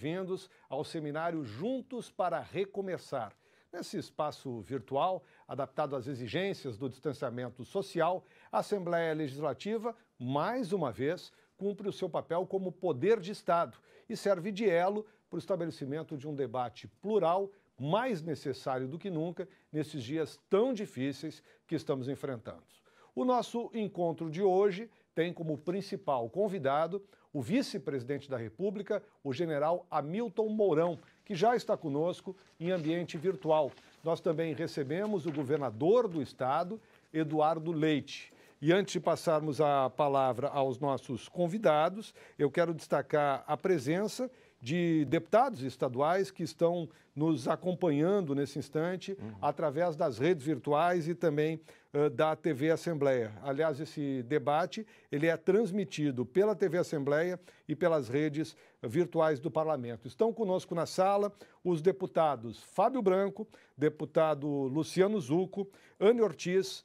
bem-vindos ao seminário Juntos para Recomeçar. Nesse espaço virtual, adaptado às exigências do distanciamento social, a Assembleia Legislativa, mais uma vez, cumpre o seu papel como poder de Estado e serve de elo para o estabelecimento de um debate plural, mais necessário do que nunca nesses dias tão difíceis que estamos enfrentando. O nosso encontro de hoje tem como principal convidado o vice-presidente da República, o general Hamilton Mourão, que já está conosco em ambiente virtual. Nós também recebemos o governador do estado, Eduardo Leite. E antes de passarmos a palavra aos nossos convidados, eu quero destacar a presença de deputados estaduais que estão nos acompanhando nesse instante através das redes virtuais e também da TV Assembleia. Aliás, esse debate ele é transmitido pela TV Assembleia e pelas redes virtuais do Parlamento. Estão conosco na sala os deputados Fábio Branco, deputado Luciano Zucco, Anne Ortiz,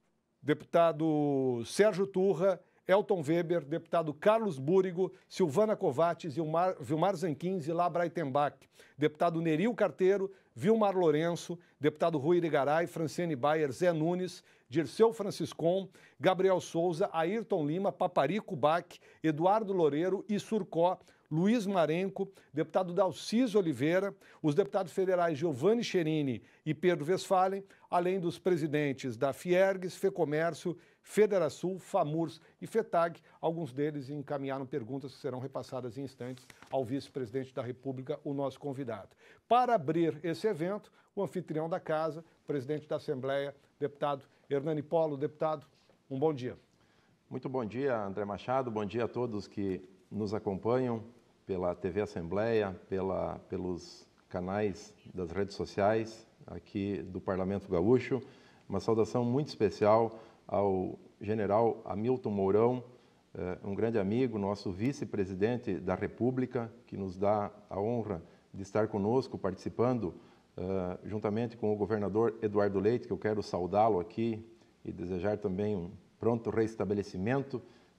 deputado Sérgio Turra, Elton Weber, deputado Carlos Búrigo, Silvana Kovacs, Vilmar Zanquins e Lá Breitenbach, deputado Neril Carteiro, Vilmar Lourenço, deputado Rui Irigaray, Franciane Bayer, Zé Nunes, Dirceu Franciscon, Gabriel Souza, Ayrton Lima, Paparico Bach, Eduardo Loureiro e Surcó, Luiz Marenco, deputado Dalciso Oliveira, os deputados federais Giovanni Cherini e Pedro Westphalen, além dos presidentes da Fiergs, Fecomércio, Federasul, FAMURS e FETAG. Alguns deles encaminharam perguntas que serão repassadas em instantes ao vice-presidente da República, o nosso convidado. Para abrir esse evento, o anfitrião da casa, presidente da Assembleia, deputado Hernani Polo. Deputado, um bom dia. Muito bom dia, André Machado. Bom dia a todos que nos acompanham pela TV Assembleia, pelos canais das redes sociais aqui do Parlamento Gaúcho. Uma saudação muito especial ao general Hamilton Mourão, um grande amigo, nosso vice-presidente da República, que nos dá a honra de estar conosco, participando, juntamente com o governador Eduardo Leite, que eu quero saudá-lo aqui e desejar também um pronto restabelecimento,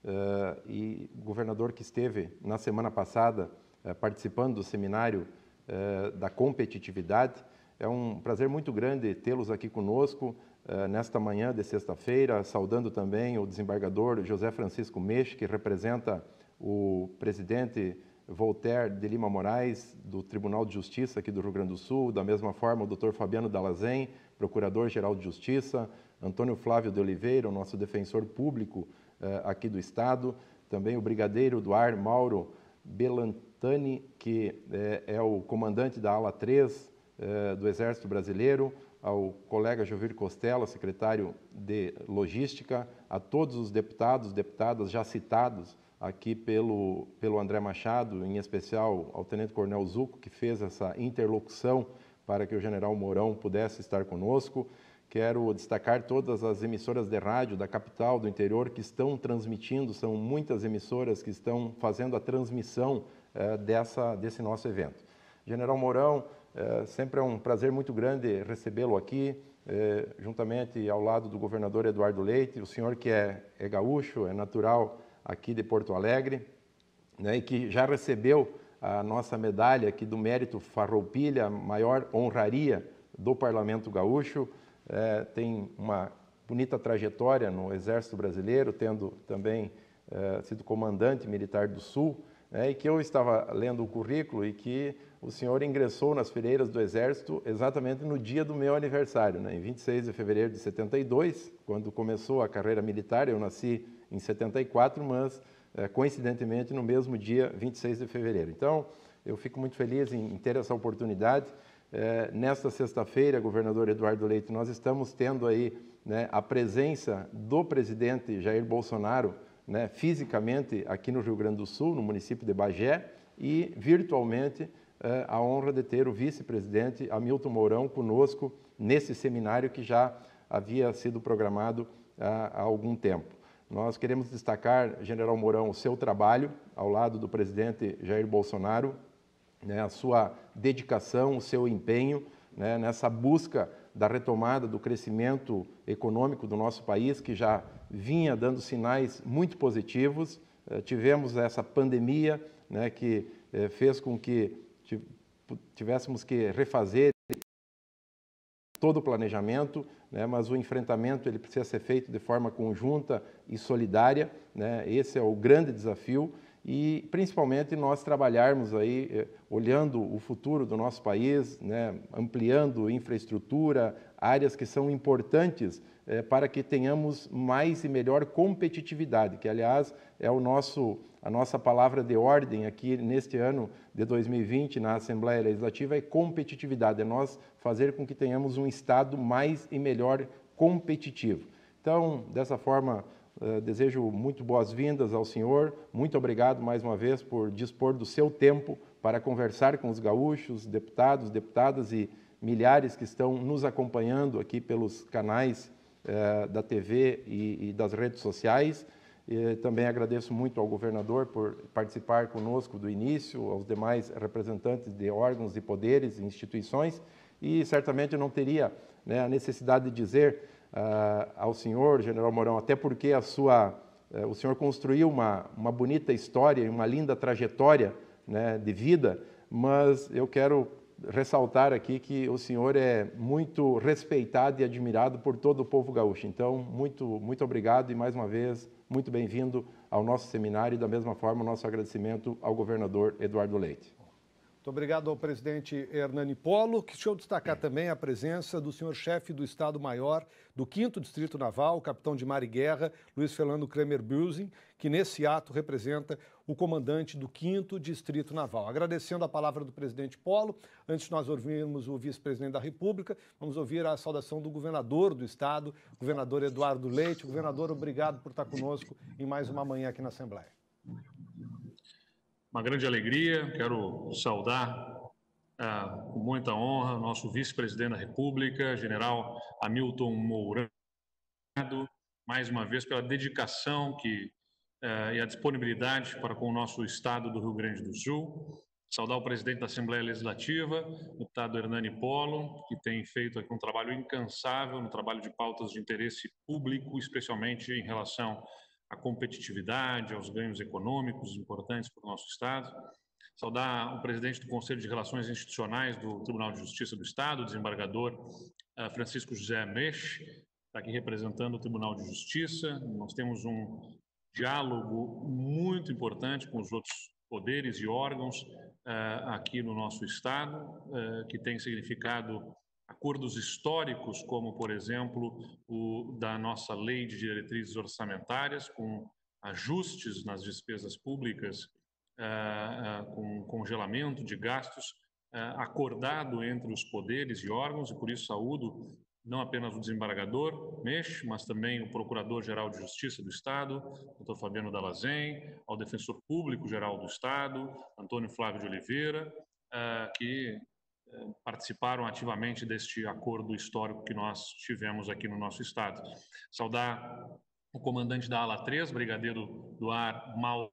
e governador que esteve na semana passada participando do seminário da competitividade. É um prazer muito grande tê-los aqui conosco nesta manhã de sexta-feira, saudando também o desembargador José Francisco Meixe, que representa o presidente Voltaire de Lima Moraes, do Tribunal de Justiça aqui do Rio Grande do Sul, da mesma forma o Dr. Fabiano Dalazen, Procurador-Geral de Justiça, Antônio Flávio de Oliveira, o nosso defensor público aqui do Estado, também o brigadeiro do ar Mauro Belantani, que é o comandante da ala 3 do Exército Brasileiro, ao colega Jovir Costela, secretário de Logística, a todos os deputados, deputadas já citados aqui pelo André Machado, em especial ao tenente-coronel Zucco, que fez essa interlocução para que o general Mourão pudesse estar conosco. Quero destacar todas as emissoras de rádio da capital, do interior, que estão transmitindo, são muitas emissoras que estão fazendo a transmissão desse nosso evento. General Mourão, sempre é um prazer muito grande recebê-lo aqui, juntamente ao lado do governador Eduardo Leite, o senhor que é gaúcho, é natural aqui de Porto Alegre, né, e que já recebeu a nossa medalha aqui do Mérito Farroupilha, maior honraria do Parlamento Gaúcho. Tem uma bonita trajetória no Exército Brasileiro, tendo também sido comandante militar do Sul, e que eu estava lendo o currículo e que o senhor ingressou nas fileiras do Exército exatamente no dia do meu aniversário, em 26 de fevereiro de 72, quando começou a carreira militar. Eu nasci em 74, mas coincidentemente no mesmo dia, 26 de fevereiro. Então, eu fico muito feliz em ter essa oportunidade. Nesta sexta-feira, governador Eduardo Leite, nós estamos tendo aí a presença do presidente Jair Bolsonaro, fisicamente aqui no Rio Grande do Sul, no município de Bagé, e virtualmente a honra de ter o vice-presidente Hamilton Mourão conosco nesse seminário que já havia sido programado há algum tempo. Nós queremos destacar, general Mourão, o seu trabalho ao lado do presidente Jair Bolsonaro, a sua dedicação, o seu empenho nessa busca da retomada do crescimento econômico do nosso país, que já vinha dando sinais muito positivos. Tivemos essa pandemia que fez com que tivéssemos que refazer todo o planejamento, né, mas o enfrentamento ele precisa ser feito de forma conjunta e solidária, né, esse é o grande desafio e principalmente nós trabalharmos aí olhando o futuro do nosso país, né, ampliando infraestrutura, áreas que são importantes para que tenhamos mais e melhor competitividade, que aliás é a nossa palavra de ordem aqui neste ano de 2020 na Assembleia Legislativa é competitividade, é nós fazer com que tenhamos um Estado mais e melhor competitivo. Então, dessa forma, desejo muito boas-vindas ao senhor, muito obrigado mais uma vez por dispor do seu tempo para conversar com os gaúchos, deputados, deputadas e milhares que estão nos acompanhando aqui pelos canais da TV e das redes sociais. E também agradeço muito ao governador por participar conosco do início, aos demais representantes de órgãos e poderes e instituições, e certamente não teria a necessidade de dizer ao senhor, general Mourão, até porque o senhor construiu uma bonita história e uma linda trajetória, né, de vida, mas eu quero ressaltar aqui que o senhor é muito respeitado e admirado por todo o povo gaúcho. Então, muito obrigado e, mais uma vez, muito bem-vindo ao nosso seminário e, da mesma forma, o nosso agradecimento ao governador Eduardo Leite. Muito obrigado ao presidente Hernani Polo. Deixa eu destacar também a presença do senhor chefe do Estado-Maior do 5º Distrito Naval, capitão de mar e guerra, Luiz Fernando Kremer-Buesing, que nesse ato representa o comandante do 5º Distrito Naval. Agradecendo a palavra do presidente Polo, antes de nós ouvirmos o vice-presidente da República, vamos ouvir a saudação do governador do Estado, governador Eduardo Leite. Governador, obrigado por estar conosco em mais uma manhã aqui na Assembleia. Uma grande alegria, quero saudar com muita honra nosso vice-presidente da República, general Hamilton Mourão, mais uma vez pela dedicação e a disponibilidade para com o nosso Estado do Rio Grande do Sul. Saudar o presidente da Assembleia Legislativa, o deputado Hernani Polo, que tem feito aqui um trabalho incansável no trabalho de pautas de interesse público, especialmente em relação à competitividade, aos ganhos econômicos importantes para o nosso Estado. Saudar o presidente do Conselho de Relações Institucionais do Tribunal de Justiça do Estado, o desembargador Francisco José Mech, está aqui representando o Tribunal de Justiça. Nós temos um diálogo muito importante com os outros poderes e órgãos aqui no nosso Estado, que tem significado acordos históricos, como, por exemplo, o da nossa Lei de Diretrizes Orçamentárias, com ajustes nas despesas públicas, com congelamento de gastos, acordado entre os poderes e órgãos, e por isso saúdo não apenas o desembargador Mech, mas também o Procurador-Geral de Justiça do Estado, Dr. Fabiano Dallazem, ao Defensor Público-Geral do Estado, Antônio Flávio de Oliveira, que participaram ativamente deste acordo histórico que nós tivemos aqui no nosso Estado. Saudar o comandante da Ala 3, Brigadeiro do Ar Mauro,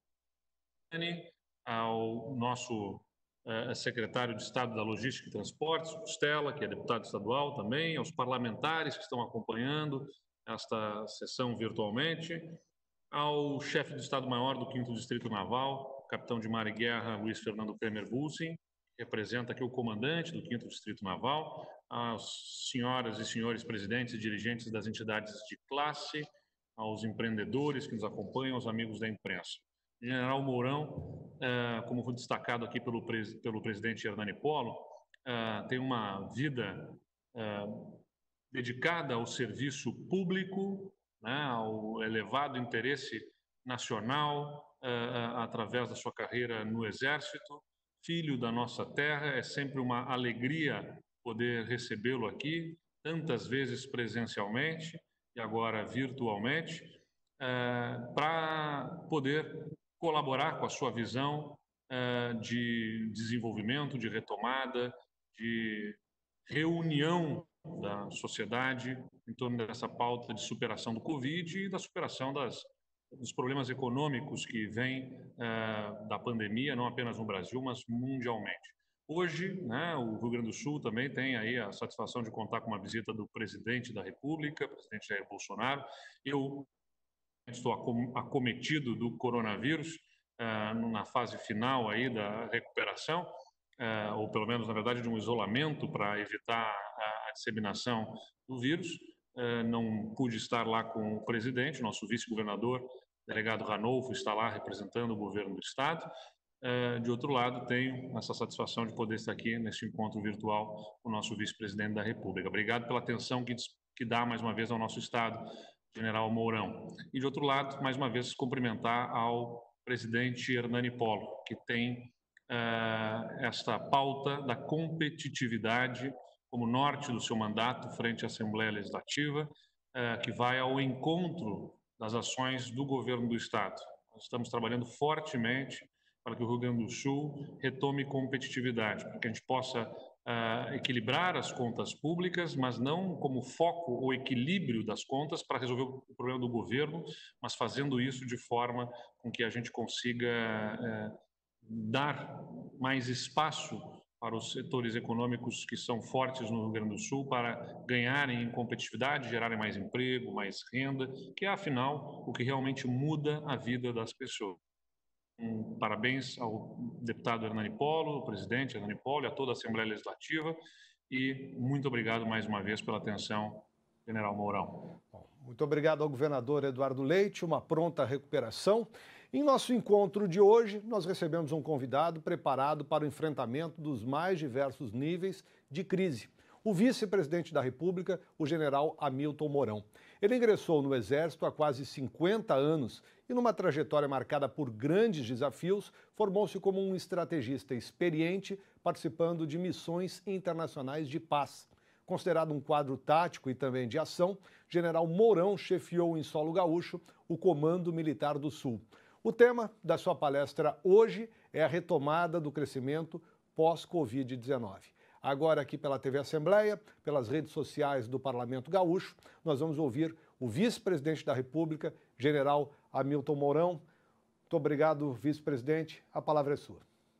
ao nosso secretário de Estado da Logística e Transportes, Costela, que é deputado estadual também, aos parlamentares que estão acompanhando esta sessão virtualmente, ao chefe do Estado-Maior do 5º Distrito Naval, capitão de mar e guerra Luiz Fernando Kremer-Buesing, que representa aqui o comandante do 5º Distrito Naval, às senhoras e senhores presidentes e dirigentes das entidades de classe, aos empreendedores que nos acompanham, aos amigos da imprensa. O general Mourão, como foi destacado aqui pelo presidente Hernani Polo, tem uma vida dedicada ao serviço público, né, ao elevado interesse nacional, através da sua carreira no Exército. Filho da nossa terra, é sempre uma alegria poder recebê-lo aqui, tantas vezes presencialmente e agora virtualmente, para poder colaborar com a sua visão de desenvolvimento, de retomada, de reunião da sociedade em torno dessa pauta de superação do Covid e da superação dos problemas econômicos que vêm da pandemia, não apenas no Brasil, mas mundialmente. Hoje, né, o Rio Grande do Sul também tem aí a satisfação de contar com uma visita do presidente da República, presidente Jair Bolsonaro. Eu estou acometido do coronavírus, na fase final aí da recuperação, ou pelo menos, na verdade, de um isolamento para evitar a disseminação do vírus. Não pude estar lá com o presidente, nosso vice-governador, delegado Ranolfo, está lá representando o governo do Estado. De outro lado, tenho essa satisfação de poder estar aqui neste encontro virtual com o nosso vice-presidente da República. Obrigado pela atenção que dá mais uma vez ao nosso Estado, General Mourão. E de outro lado, mais uma vez, cumprimentar ao presidente Hernani Polo, que tem esta pauta da competitividade como norte do seu mandato frente à Assembleia Legislativa, que vai ao encontro das ações do governo do Estado. Nós estamos trabalhando fortemente para que o Rio Grande do Sul retome competitividade, para que a gente possa equilibrar as contas públicas, mas não como foco ou equilíbrio das contas para resolver o problema do governo, mas fazendo isso de forma com que a gente consiga dar mais espaço para os setores econômicos que são fortes no Rio Grande do Sul para ganharem em competitividade, gerarem mais emprego, mais renda, que é, afinal, o que realmente muda a vida das pessoas. Parabéns ao deputado Hernani Polo, ao presidente Hernani Polo e a toda a Assembleia Legislativa, e muito obrigado mais uma vez pela atenção, General Mourão. Muito obrigado ao governador Eduardo Leite, uma pronta recuperação. Em nosso encontro de hoje, nós recebemos um convidado preparado para o enfrentamento dos mais diversos níveis de crise. O vice-presidente da República, o general Hamilton Mourão. Ele ingressou no Exército há quase 50 anos e, numa trajetória marcada por grandes desafios, formou-se como um estrategista experiente, participando de missões internacionais de paz. Considerado um quadro tático e também de ação, general Mourão chefiou em solo gaúcho o Comando Militar do Sul. O tema da sua palestra hoje é a retomada do crescimento pós-Covid-19. Agora aqui pela TV Assembleia, pelas redes sociais do Parlamento Gaúcho, nós vamos ouvir o vice-presidente da República, general Hamilton Mourão. Muito obrigado, vice-presidente. A palavra é sua.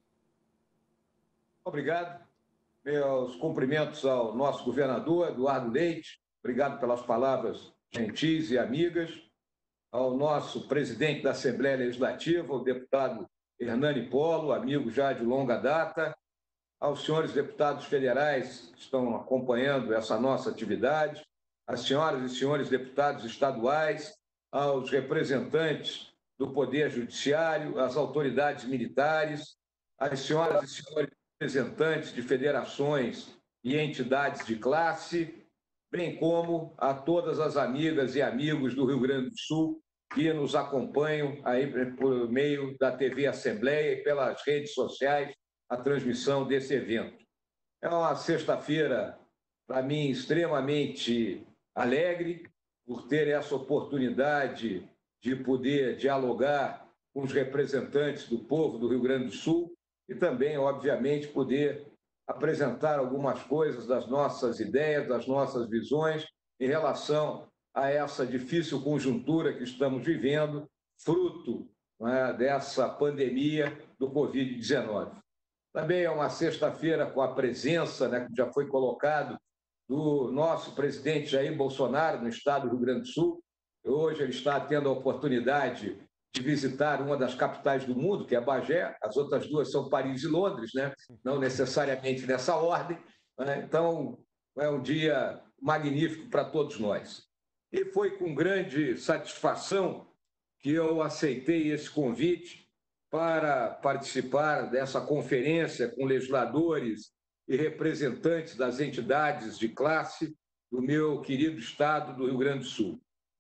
Obrigado. Meus cumprimentos ao nosso governador, Eduardo Leite. Obrigado pelas palavras gentis e amigas. Ao nosso presidente da Assembleia Legislativa, o deputado Hernani Polo, amigo já de longa data. Aos senhores deputados federais que estão acompanhando essa nossa atividade, às senhoras e senhores deputados estaduais, aos representantes do Poder Judiciário, às autoridades militares, às senhoras e senhores representantes de federações e entidades de classe, bem como a todas as amigas e amigos do Rio Grande do Sul que nos acompanham aí por meio da TV Assembleia e pelas redes sociais, a transmissão desse evento. É uma sexta-feira, para mim, extremamente alegre por ter essa oportunidade de poder dialogar com os representantes do povo do Rio Grande do Sul e também, obviamente, poder apresentar algumas coisas das nossas ideias, das nossas visões em relação a essa difícil conjuntura que estamos vivendo, fruto, né, dessa pandemia do Covid-19. Também é uma sexta-feira com a presença, né, que já foi colocado, do nosso presidente Jair Bolsonaro no estado do Rio Grande do Sul. Hoje ele está tendo a oportunidade de visitar uma das capitais do mundo, que é Bagé. As outras duas são Paris e Londres, né? Não necessariamente nessa ordem. Né? Então, é um dia magnífico para todos nós. E foi com grande satisfação que eu aceitei esse convite para participar dessa conferência com legisladores e representantes das entidades de classe do meu querido estado do Rio Grande do Sul.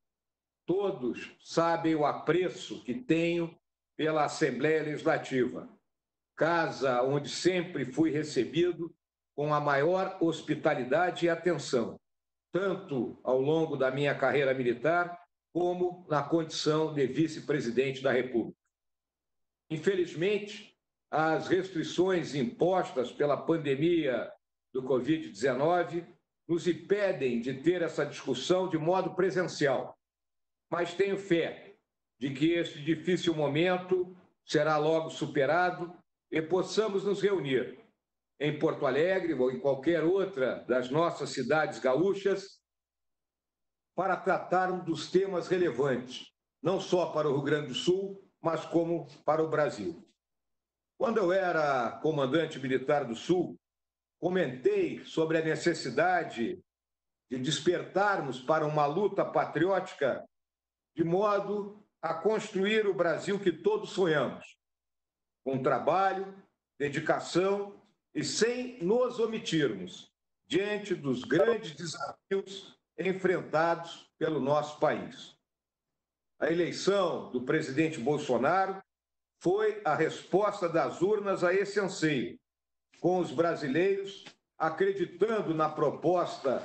Todos sabem o apreço que tenho pela Assembleia Legislativa, casa onde sempre fui recebido com a maior hospitalidade e atenção, tanto ao longo da minha carreira militar, como na condição de vice-presidente da República. Infelizmente, as restrições impostas pela pandemia do Covid-19 nos impedem de ter essa discussão de modo presencial, mas tenho fé de que este difícil momento será logo superado e possamos nos reunir em Porto Alegre ou em qualquer outra das nossas cidades gaúchas para tratarmos dos temas relevantes, não só para o Rio Grande do Sul, mas como para o Brasil. Quando eu era comandante militar do Sul, comentei sobre a necessidade de despertarmos para uma luta patriótica de modo a construir o Brasil que todos sonhamos, com trabalho, dedicação e sem nos omitirmos diante dos grandes desafios enfrentados pelo nosso país. A eleição do presidente Bolsonaro foi a resposta das urnas a esse anseio, com os brasileiros acreditando na proposta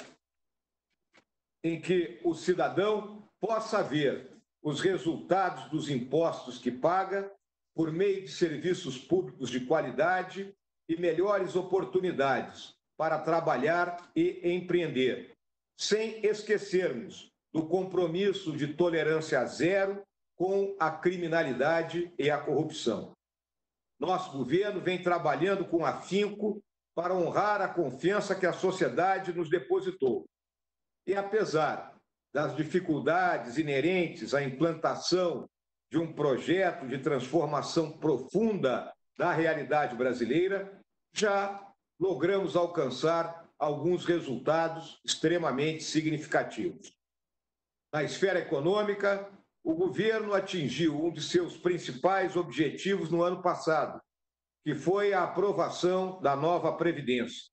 em que o cidadão possa ver os resultados dos impostos que paga por meio de serviços públicos de qualidade e melhores oportunidades para trabalhar e empreender, sem esquecermos do compromisso de tolerância zero com a criminalidade e a corrupção. Nosso governo vem trabalhando com afinco para honrar a confiança que a sociedade nos depositou. E apesar das dificuldades inerentes à implantação de um projeto de transformação profunda da realidade brasileira, já logramos alcançar alguns resultados extremamente significativos. Na esfera econômica, o governo atingiu um de seus principais objetivos no ano passado, que foi a aprovação da nova Previdência.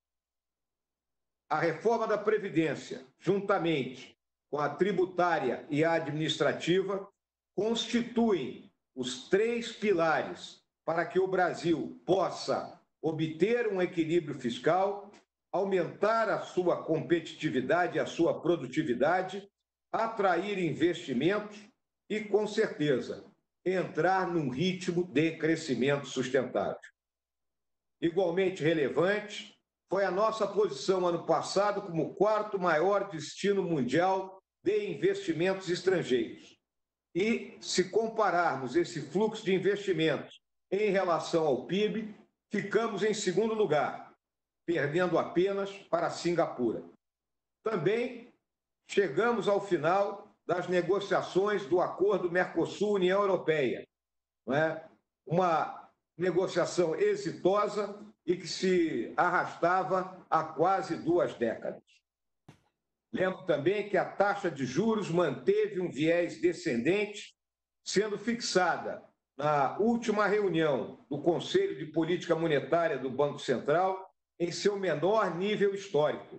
A reforma da Previdência, juntamente com a tributária e a administrativa, constituem os 3 pilares para que o Brasil possa obter um equilíbrio fiscal, aumentar a sua competitividade e a sua produtividade, atrair investimentos e, com certeza, entrar num ritmo de crescimento sustentável. Igualmente relevante foi a nossa posição ano passado como o 4º maior destino mundial de investimentos estrangeiros. E, se compararmos esse fluxo de investimentos em relação ao PIB, ficamos em 2º lugar, perdendo apenas para Singapura. Também chegamos ao final das negociações do Acordo Mercosul-União Europeia, não é? Uma negociação exitosa e que se arrastava há quase 2 décadas. Lembro também que a taxa de juros manteve um viés descendente, sendo fixada na última reunião do Conselho de Política Monetária do Banco Central em seu menor nível histórico,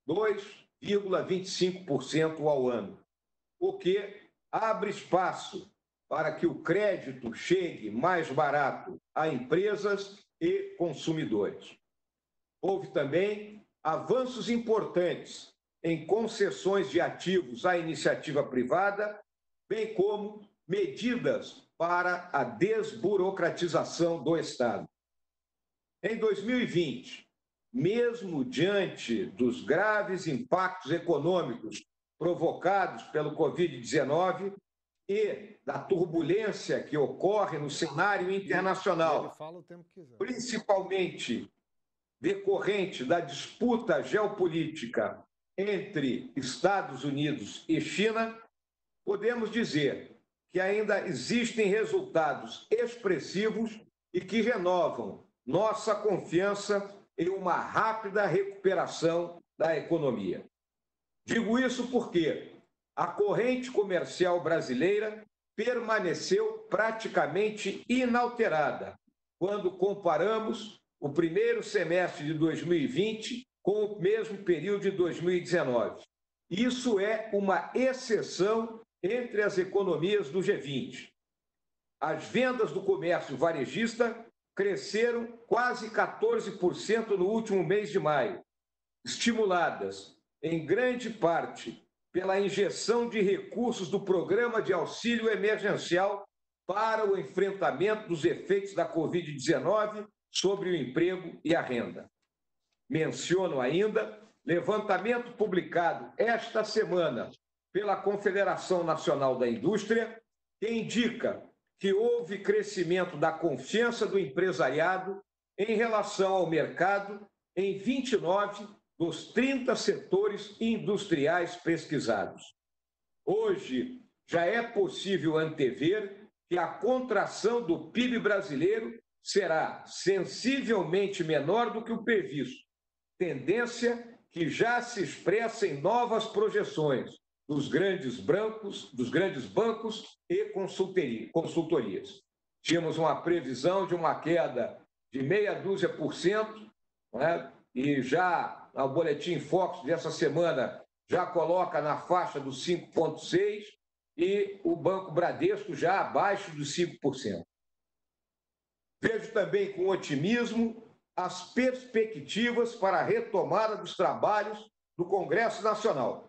2,25% ao ano, o que abre espaço para que o crédito chegue mais barato a empresas e consumidores. Houve também avanços importantes em concessões de ativos à iniciativa privada, bem como medidas para a desburocratização do Estado. Em 2020, mesmo diante dos graves impactos econômicos provocados pelo Covid-19 e da turbulência que ocorre no cenário internacional, principalmente decorrente da disputa geopolítica entre Estados Unidos e China, podemos dizer que ainda existem resultados expressivos e que renovam nossa confiança em uma rápida recuperação da economia. Digo isso porque a corrente comercial brasileira permaneceu praticamente inalterada quando comparamos o primeiro semestre de 2020 com o mesmo período de 2019. Isso é uma exceção entre as economias do G20. As vendas do comércio varejista cresceram quase 14% no último mês de maio, estimuladas em grande parte pela injeção de recursos do Programa de Auxílio Emergencial para o enfrentamento dos efeitos da Covid-19 sobre o emprego e a renda. Menciono ainda levantamento publicado esta semana pela Confederação Nacional da Indústria, que indica que houve crescimento da confiança do empresariado em relação ao mercado em 29 dos 30 setores industriais pesquisados. Hoje, já é possível antever que a contração do PIB brasileiro será sensivelmente menor do que o previsto, tendência que já se expressa em novas projeções dos grandes bancos e consultorias. Tínhamos uma previsão de uma queda de 0,5%, né? E já o Boletim Focus dessa semana já coloca na faixa dos 5,6% e o Banco Bradesco já abaixo dos 5%. Vejo também com otimismo as perspectivas para a retomada dos trabalhos do Congresso Nacional.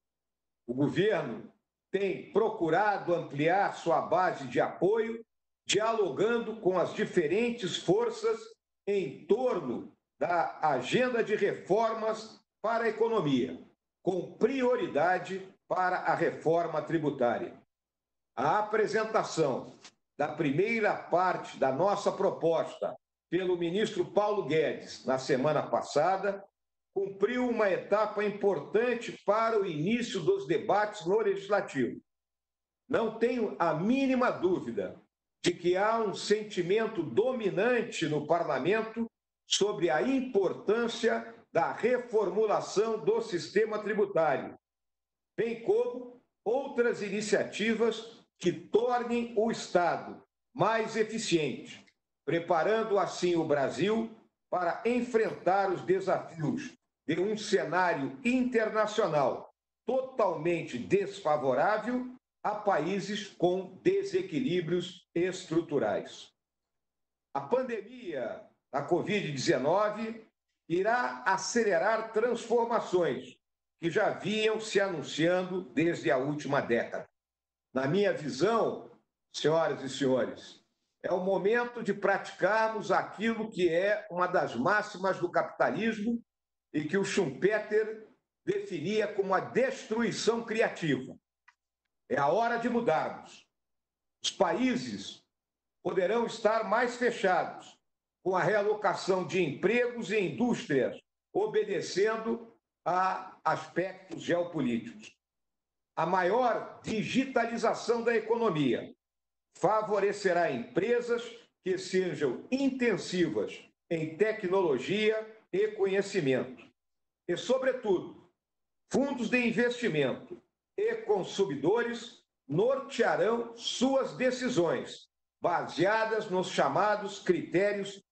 O governo tem procurado ampliar sua base de apoio, dialogando com as diferentes forças em torno da agenda de reformas para a economia, com prioridade para a reforma tributária. A apresentação da primeira parte da nossa proposta pelo ministro Paulo Guedes na semana passada cumpriu uma etapa importante para o início dos debates no Legislativo. Não tenho a mínima dúvida de que há um sentimento dominante no Parlamento sobre a importância da reformulação do sistema tributário, bem como outras iniciativas que tornem o Estado mais eficiente, preparando assim o Brasil para enfrentar os desafios de um cenário internacional totalmente desfavorável a países com desequilíbrios estruturais. A pandemia da Covid-19 irá acelerar transformações que já vinham se anunciando desde a última década. Na minha visão, senhoras e senhores, é o momento de praticarmos aquilo que é uma das máximas do capitalismo e que o Schumpeter definia como a destruição criativa. É a hora de mudarmos. Os países poderão estar mais fechados, com a realocação de empregos e indústrias, obedecendo a aspectos geopolíticos. A maior digitalização da economia favorecerá empresas que sejam intensivas em tecnologia e conhecimento. E, sobretudo, fundos de investimento e consumidores nortearão suas decisões, baseadas nos chamados critérios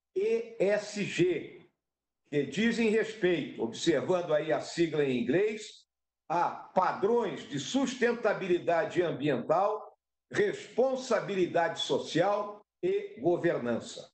ESG, que dizem respeito, observando aí a sigla em inglês, a padrões de sustentabilidade ambiental, responsabilidade social e governança.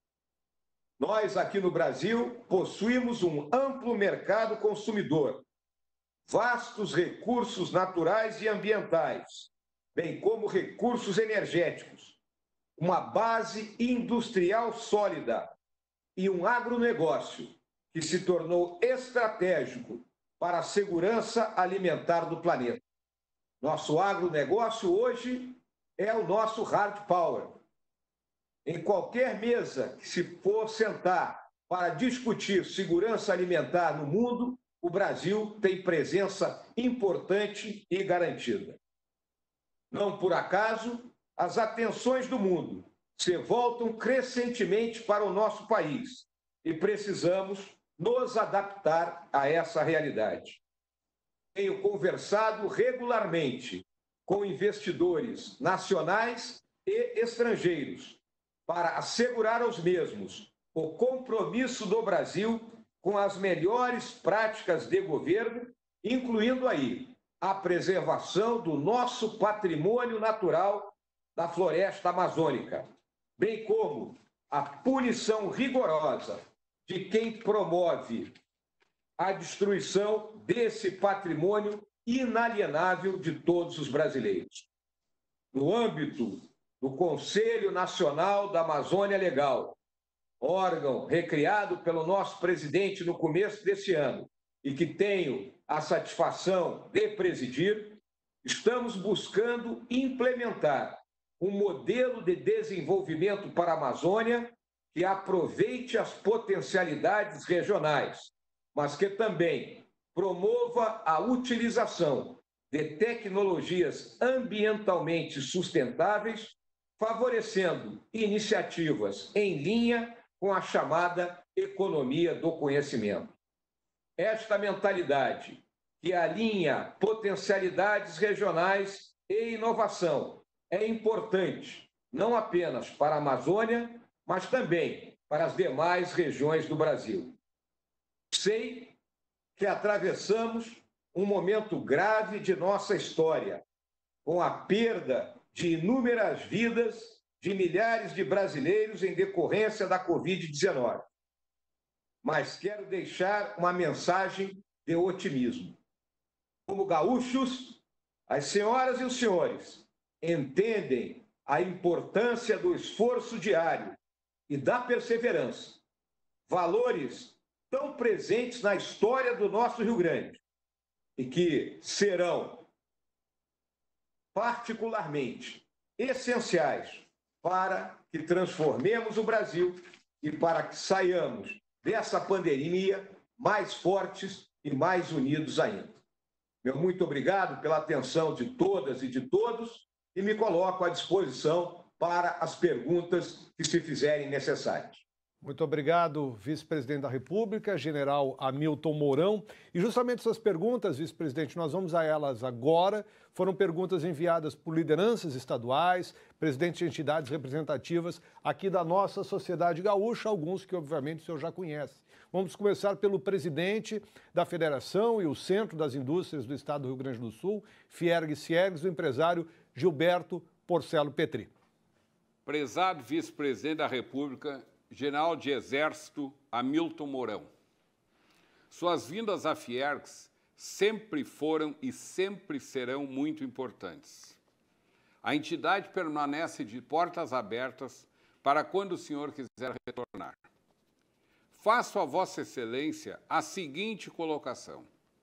Nós, aqui no Brasil, possuímos um amplo mercado consumidor, vastos recursos naturais e ambientais, bem como recursos energéticos, uma base industrial sólida e um agronegócio que se tornou estratégico para a segurança alimentar do planeta. Nosso agronegócio hoje é o nosso hard power. Em qualquer mesa que se for sentar para discutir segurança alimentar no mundo, o Brasil tem presença importante e garantida. Não por acaso, as atenções do mundo se voltam crescentemente para o nosso país e precisamos nos adaptar a essa realidade. Tenho conversado regularmente com investidores nacionais e estrangeiros para assegurar aos mesmos o compromisso do Brasil com as melhores práticas de governo, incluindo aí a preservação do nosso patrimônio natural da floresta amazônica, bem como a punição rigorosa de quem promove a destruição desse patrimônio inalienável de todos os brasileiros. No âmbito do Conselho Nacional da Amazônia Legal, órgão recriado pelo nosso presidente no começo desse ano e que tenho a satisfação de presidir, estamos buscando implementar um modelo de desenvolvimento para a Amazônia que aproveite as potencialidades regionais, mas que também promova a utilização de tecnologias ambientalmente sustentáveis favorecendo iniciativas em linha com a chamada economia do conhecimento. Esta mentalidade que alinha potencialidades regionais e inovação é importante, não apenas para a Amazônia, mas também para as demais regiões do Brasil. Sei que atravessamos um momento grave de nossa história, com a perda de inúmeras vidas de milhares de brasileiros em decorrência da Covid-19. Mas quero deixar uma mensagem de otimismo. Como gaúchos, as senhoras e os senhores entendem a importância do esforço diário e da perseverança, valores tão presentes na história do nosso Rio Grande e que serão particularmente essenciais para que transformemos o Brasil e para que saiamos dessa pandemia mais fortes e mais unidos ainda. Meu muito obrigado pela atenção de todas e de todos e me coloco à disposição para as perguntas que se fizerem necessárias. Muito obrigado, vice-presidente da República, general Hamilton Mourão. E justamente essas perguntas, vice-presidente, nós vamos a elas agora. Foram perguntas enviadas por lideranças estaduais, presidentes de entidades representativas aqui da nossa sociedade gaúcha, alguns que obviamente o senhor já conhece. Vamos começar pelo presidente da Federação e o Centro das Indústrias do Estado do Rio Grande do Sul, Fiergs-Ciergs, o empresário Gilberto Porcelo Petri. Prezado vice-presidente da República, general de Exército Hamilton Mourão. Suas vindas à Fiergs sempre foram e sempre serão muito importantes. A entidade permanece de portas abertas para quando o senhor quiser retornar. Faço a Vossa Excelência a seguinte colocação.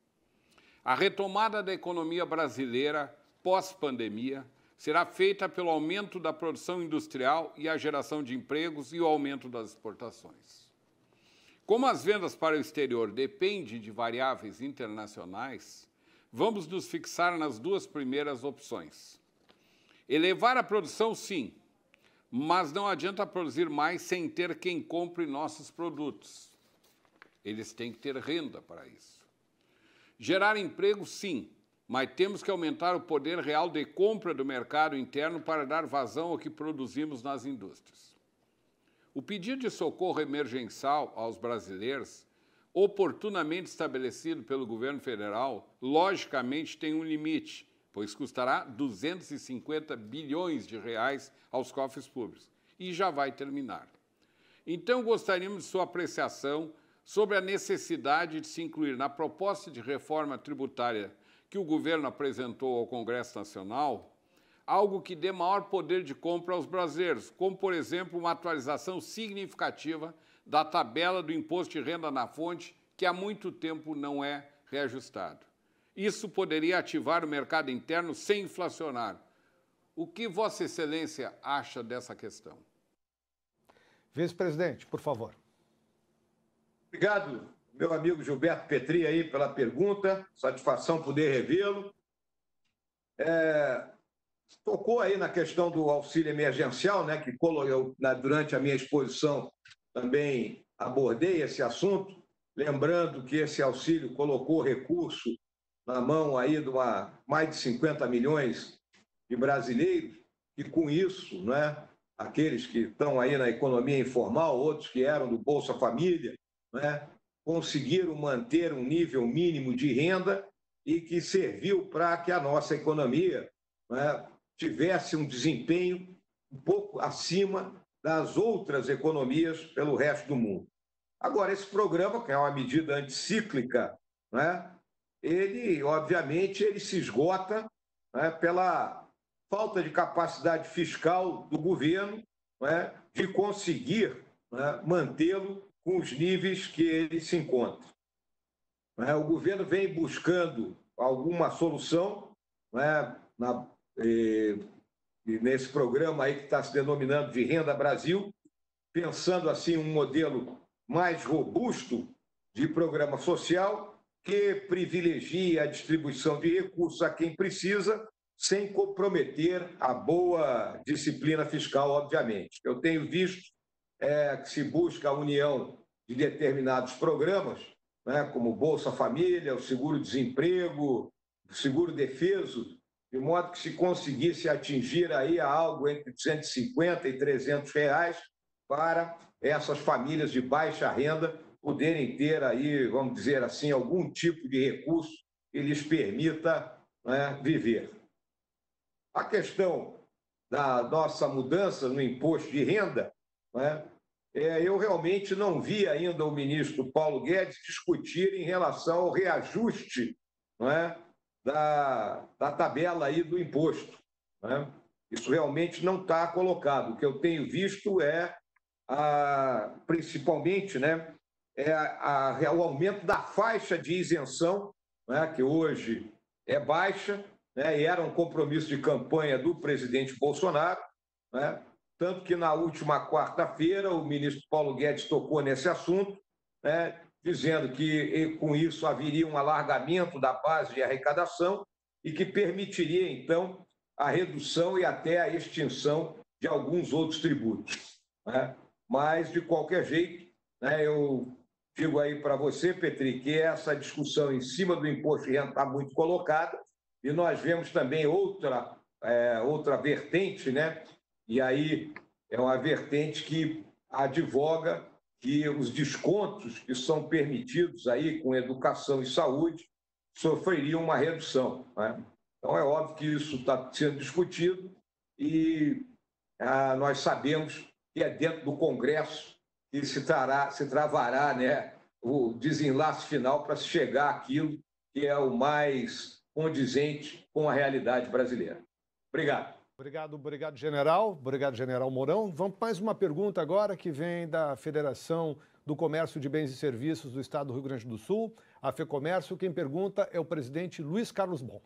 A retomada da economia brasileira pós-pandemia será feita pelo aumento da produção industrial e a geração de empregos e o aumento das exportações. Como as vendas para o exterior dependem de variáveis internacionais, vamos nos fixar nas duas primeiras opções. Elevar a produção, sim, mas não adianta produzir mais sem ter quem compre nossos produtos. Eles têm que ter renda para isso. Gerar emprego, sim, mas temos que aumentar o poder real de compra do mercado interno para dar vazão ao que produzimos nas indústrias. O pedido de socorro emergencial aos brasileiros, oportunamente estabelecido pelo governo federal, logicamente tem um limite, pois custará 250 bilhões de reais aos cofres públicos, e já vai terminar. Então, gostaríamos de sua apreciação sobre a necessidade de se incluir na proposta de reforma tributária que o governo apresentou ao Congresso Nacional, algo que dê maior poder de compra aos brasileiros, como, por exemplo, uma atualização significativa da tabela do imposto de renda na fonte, que há muito tempo não é reajustado. Isso poderia ativar o mercado interno sem inflacionar. O que Vossa Excelência acha dessa questão? Vice-presidente, por favor. Obrigado, meu amigo Gilberto Petri, aí, pela pergunta. Satisfação poder revê-lo. Tocou aí na questão do auxílio emergencial, né, que eu, durante a minha exposição, também abordei esse assunto, lembrando que esse auxílio colocou recurso na mão aí de mais de 50 milhões de brasileiros, e com isso, né, aqueles que estão aí na economia informal, outros que eram do Bolsa Família, né, conseguiram manter um nível mínimo de renda e que serviu para que a nossa economia, né, tivesse um desempenho um pouco acima das outras economias pelo resto do mundo. Agora, esse programa, que é uma medida anticíclica, né, ele, obviamente, ele se esgota, né, pela falta de capacidade fiscal do governo, né, de conseguir, né, mantê-lo com os níveis que ele se encontra. O governo vem buscando alguma solução, né, nesse programa aí que está se denominando de Renda Brasil, pensando assim um modelo mais robusto de programa social que privilegia a distribuição de recursos a quem precisa sem comprometer a boa disciplina fiscal, obviamente. Eu tenho visto que se busca a união de determinados programas, né, como o Bolsa Família, o seguro-desemprego, o seguro-defeso, de modo que se conseguisse atingir aí algo entre 250 e 300 reais para essas famílias de baixa renda poderem ter aí, vamos dizer assim, algum tipo de recurso que lhes permita, né, viver. A questão da nossa mudança no imposto de renda, né, eu realmente não vi ainda o ministro Paulo Guedes discutir em relação ao reajuste, né, da tabela aí do imposto, né? Isso realmente não está colocado. O que eu tenho visto principalmente, né, o aumento da faixa de isenção, né, que hoje é baixa, né, e era um compromisso de campanha do presidente Bolsonaro, né? Tanto que na última quarta-feira o ministro Paulo Guedes tocou nesse assunto, né, dizendo que com isso haveria um alargamento da base de arrecadação e que permitiria, então, a redução e até a extinção de alguns outros tributos, né? Mas, de qualquer jeito, né, eu digo aí para você, Petri, que essa discussão em cima do imposto de renda está muito colocada e nós vemos também outra vertente, né? E aí é uma vertente que advoga que os descontos que são permitidos aí com educação e saúde sofreriam uma redução, né? Então, é óbvio que isso está sendo discutido e nós sabemos que é dentro do Congresso que se travará, né, o desenlace final para se chegar àquilo que é o mais condizente com a realidade brasileira. Obrigado. Obrigado, general. Obrigado, general Mourão. Vamos para mais uma pergunta agora que vem da Federação do Comércio de Bens e Serviços do Estado do Rio Grande do Sul, a FEComércio. Quem pergunta é o presidente Luiz Carlos Bon.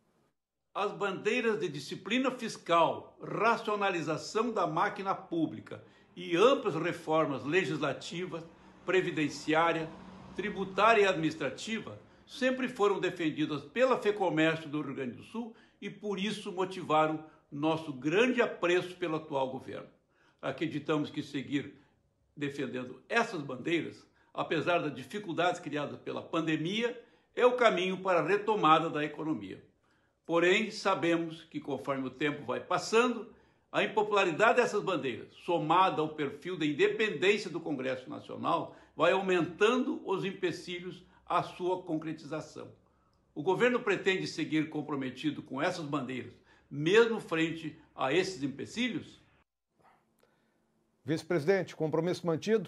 As bandeiras de disciplina fiscal, racionalização da máquina pública e amplas reformas legislativas, previdenciária, tributária e administrativa sempre foram defendidas pela FEComércio do Rio Grande do Sul e por isso motivaram nosso grande apreço pelo atual governo. Acreditamos que seguir defendendo essas bandeiras, apesar das dificuldades criadas pela pandemia, é o caminho para a retomada da economia. Porém, sabemos que conforme o tempo vai passando, a impopularidade dessas bandeiras, somada ao perfil da independência do Congresso Nacional, vai aumentando os empecilhos à sua concretização. O governo pretende seguir comprometido com essas bandeiras, mesmo frente a esses empecilhos? Vice-presidente, compromisso mantido?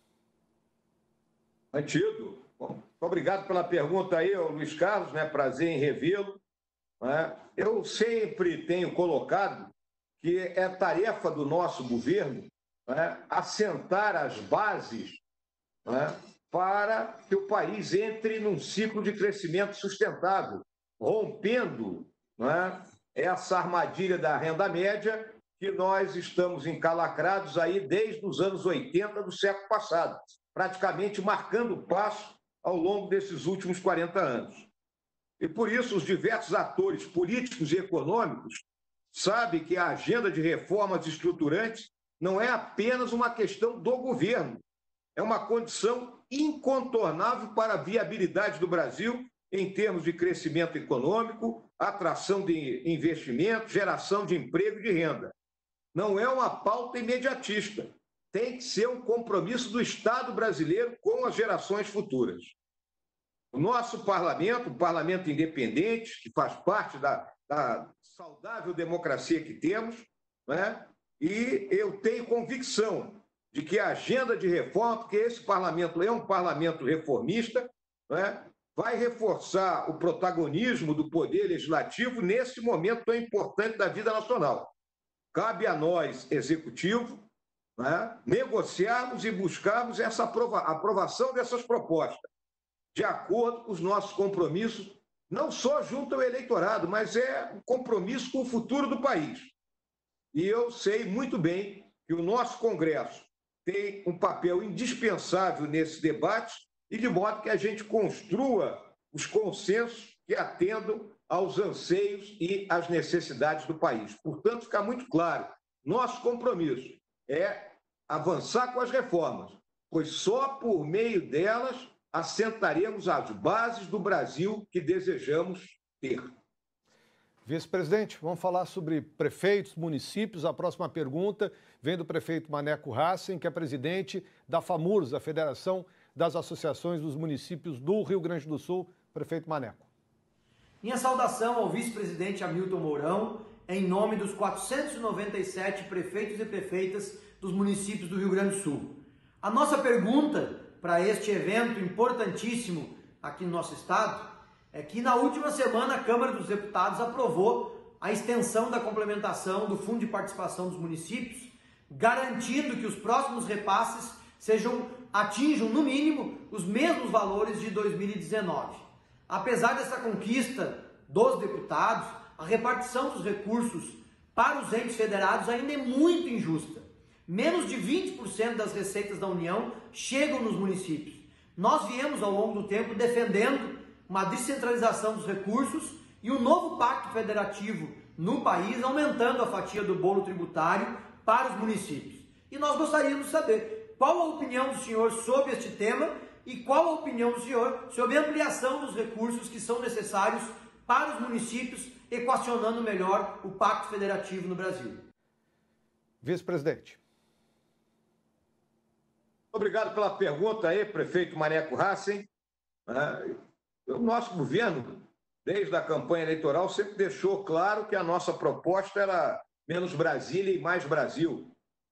Mantido. Bom, obrigado pela pergunta aí, Luiz Carlos, né? Prazer em revê-lo. Né? Eu sempre tenho colocado que é tarefa do nosso governo, né, assentar as bases, né, para que o país entre num ciclo de crescimento sustentável, rompendo, né, essa armadilha da renda média que nós estamos encalacrados aí desde os anos 80 do século passado, praticamente marcando passo ao longo desses últimos 40 anos. E por isso os diversos atores políticos e econômicos sabem que a agenda de reformas estruturantes não é apenas uma questão do governo, é uma condição incontornável para a viabilidade do Brasil em termos de crescimento econômico, atração de investimento, geração de emprego e de renda. Não é uma pauta imediatista, tem que ser um compromisso do Estado brasileiro com as gerações futuras. O nosso parlamento, um parlamento independente, que faz parte da saudável democracia que temos, né? E eu tenho convicção de que a agenda de reforma, porque esse parlamento é um parlamento reformista, né, vai reforçar o protagonismo do poder legislativo nesse momento tão importante da vida nacional. Cabe a nós, executivo, né, negociarmos e buscarmos essa aprovação dessas propostas, de acordo com os nossos compromissos, não só junto ao eleitorado, mas é um compromisso com o futuro do país. E eu sei muito bem que o nosso Congresso tem um papel indispensável nesse debate e de modo que a gente construa os consensos que atendam aos anseios e às necessidades do país. Portanto, fica muito claro, nosso compromisso é avançar com as reformas, pois só por meio delas assentaremos as bases do Brasil que desejamos ter. Vice-presidente, vamos falar sobre prefeitos, municípios. A próxima pergunta vem do prefeito Maneco Hassen, que é presidente da FAMURS, a Federação das Associações dos Municípios do Rio Grande do Sul. Prefeito Maneco. Minha saudação ao vice-presidente Hamilton Mourão, em nome dos 497 prefeitos e prefeitas dos municípios do Rio Grande do Sul. A nossa pergunta para este evento importantíssimo aqui no nosso estado é que na última semana a Câmara dos Deputados aprovou a extensão da complementação do Fundo de Participação dos Municípios, garantindo que os próximos repasses atinjam no mínimo os mesmos valores de 2019. Apesar dessa conquista dos deputados, a repartição dos recursos para os entes federados ainda é muito injusta. Menos de 20% das receitas da União chegam nos municípios. Nós viemos ao longo do tempo defendendo uma descentralização dos recursos e um novo pacto federativo no país, aumentando a fatia do bolo tributário para os municípios. E nós gostaríamos de saber qual a opinião do senhor sobre este tema e qual a opinião do senhor sobre a ampliação dos recursos que são necessários para os municípios, equacionando melhor o pacto federativo no Brasil. Vice-presidente. Obrigado pela pergunta aí, prefeito Maneco Hassen. O nosso governo, desde a campanha eleitoral, sempre deixou claro que a nossa proposta era menos Brasília e mais Brasil.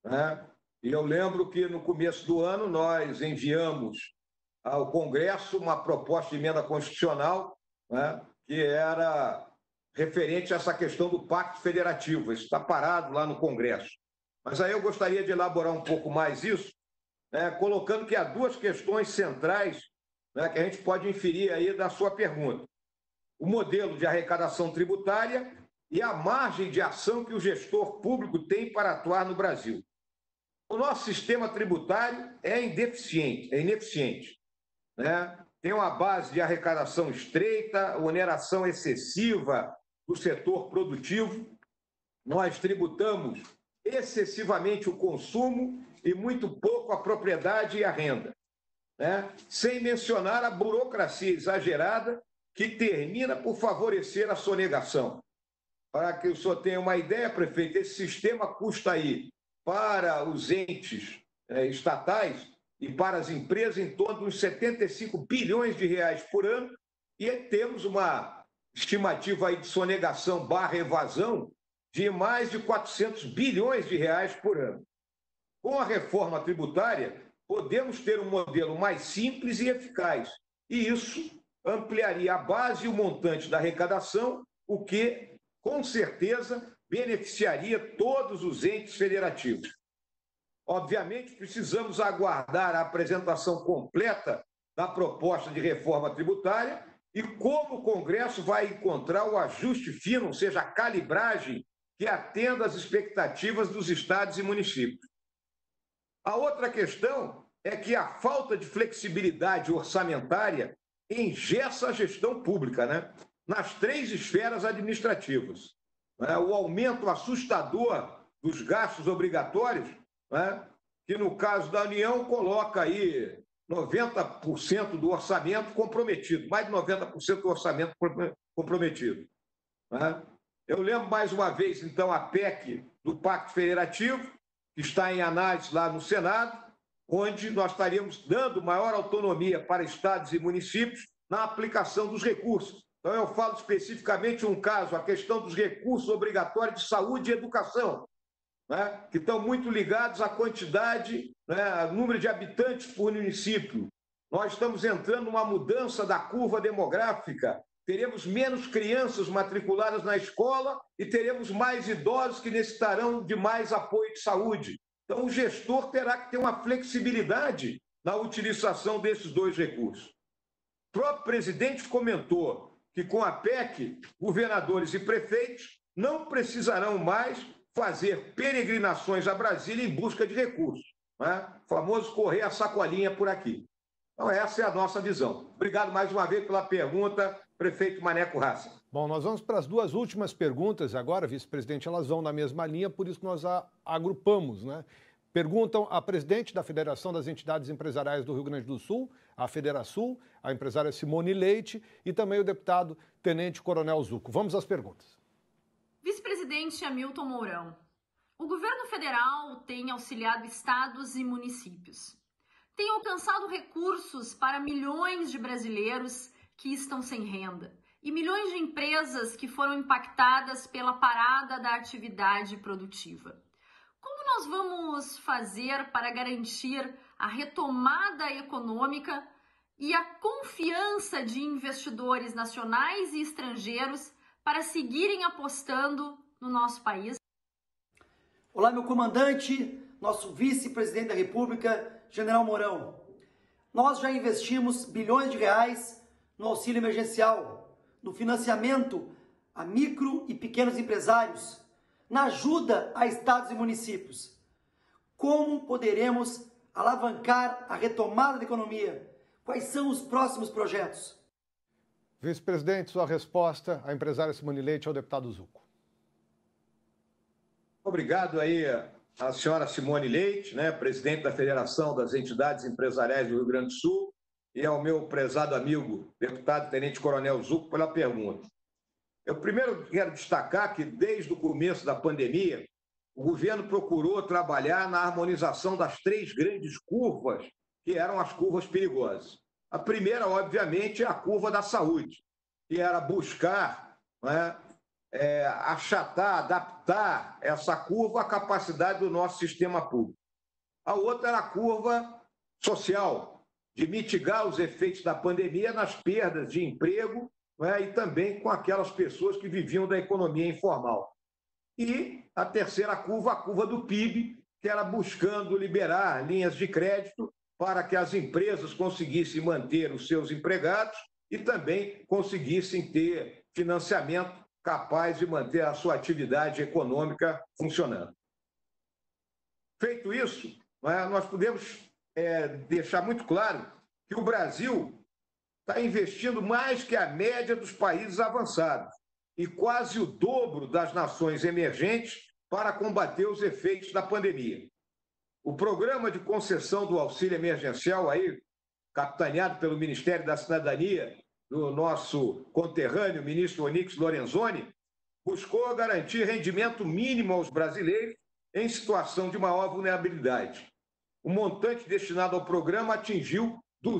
E eu lembro que no começo do ano nós enviamos ao Congresso uma proposta de emenda constitucional, que era referente a essa questão do Pacto Federativo. Isso está parado lá no Congresso. Mas aí eu gostaria de elaborar um pouco mais isso, colocando que há duas questões centrais que a gente pode inferir aí da sua pergunta. O modelo de arrecadação tributária e a margem de ação que o gestor público tem para atuar no Brasil. O nosso sistema tributário é ineficiente. Tem uma base de arrecadação estreita, oneração excessiva do setor produtivo. Nós tributamos excessivamente o consumo e muito pouco a propriedade e a renda. Sem mencionar a burocracia exagerada que termina por favorecer a sonegação. Para que o senhor tenha uma ideia, prefeito, esse sistema custa aí para os entes estatais e para as empresas em torno de uns 75 bilhões de reais por ano, e temos uma estimativa aí de sonegação / evasão de mais de 400 bilhões de reais por ano. Com a reforma tributária, podemos ter um modelo mais simples e eficaz, e isso ampliaria a base e o montante da arrecadação, o que, com certeza, beneficiaria todos os entes federativos. Obviamente, precisamos aguardar a apresentação completa da proposta de reforma tributária e como o Congresso vai encontrar o ajuste fino, ou seja, a calibragem que atenda às expectativas dos estados e municípios. A outra questão é que a falta de flexibilidade orçamentária engessa a gestão pública, nas 3 esferas administrativas. O aumento assustador dos gastos obrigatórios, que no caso da União coloca aí 90% do orçamento comprometido, mais de 90% do orçamento comprometido. Eu lembro mais uma vez, então, a PEC do Pacto Federativo, que está em análise lá no Senado, onde nós estaríamos dando maior autonomia para estados e municípios na aplicação dos recursos. Então, eu falo especificamente um caso, a questão dos recursos obrigatórios de saúde e educação, que estão muito ligados à quantidade, ao número de habitantes por município. Nós estamos entrando numa mudança da curva demográfica, teremos menos crianças matriculadas na escola e teremos mais idosos que necessitarão de mais apoio de saúde. Então, o gestor terá que ter uma flexibilidade na utilização desses 2 recursos. O próprio presidente comentou que, com a PEC, governadores e prefeitos não precisarão mais fazer peregrinações a Brasília em busca de recursos. O famoso correr a sacolinha por aqui. Então, essa é a nossa visão. Obrigado mais uma vez pela pergunta, prefeito Maneco Racing. Bom, nós vamos para as duas últimas perguntas agora, vice-presidente, elas vão na mesma linha, por isso nós a agrupamos, né? Perguntam a presidente da Federação das Entidades Empresariais do Rio Grande do Sul, a Federasul, a empresária Simone Leite, e também o deputado Tenente Coronel Zucco. Vamos às perguntas. Vice-presidente Hamilton Mourão, o governo federal tem auxiliado estados e municípios. Tem alcançado recursos para milhões de brasileiros que estão sem renda e milhões de empresas que foram impactadas pela parada da atividade produtiva. Como nós vamos fazer para garantir a retomada econômica e a confiança de investidores nacionais e estrangeiros para seguirem apostando no nosso país? Olá, meu comandante, nosso vice-presidente da República, General Mourão. Nós já investimos bilhões de reais no auxílio emergencial, no financiamento a micro e pequenos empresários, na ajuda a estados e municípios. Como poderemos alavancar a retomada da economia? Quais são os próximos projetos? Vice-presidente, sua resposta à empresária Simone Leite ao deputado Zucco. Obrigado aí à senhora Simone Leite, né, presidente da Federação das Entidades Empresariais do Rio Grande do Sul, e ao meu prezado amigo, deputado Tenente Coronel Zucco, pela pergunta. Eu primeiro quero destacar que, desde o começo da pandemia, o governo procurou trabalhar na harmonização das três grandes curvas, que eram as curvas perigosas. A primeira, obviamente, é a curva da saúde, que era buscar, né, achatar, adaptar essa curva à capacidade do nosso sistema público. A outra era a curva social, de mitigar os efeitos da pandemia nas perdas de emprego, né, e também com aquelas pessoas que viviam da economia informal. E a terceira curva, a curva do PIB, que era buscando liberar linhas de crédito para que as empresas conseguissem manter os seus empregados e também conseguissem ter financiamento capaz de manter a sua atividade econômica funcionando. Feito isso, nós podemos deixar muito claro que o Brasil está investindo mais que a média dos países avançados e quase o dobro das nações emergentes para combater os efeitos da pandemia. O programa de concessão do auxílio emergencial, aí, capitaneado pelo Ministério da Cidadania, do nosso conterrâneo, ministro Onyx Lorenzoni, buscou garantir rendimento mínimo aos brasileiros em situação de maior vulnerabilidade. O montante destinado ao programa atingiu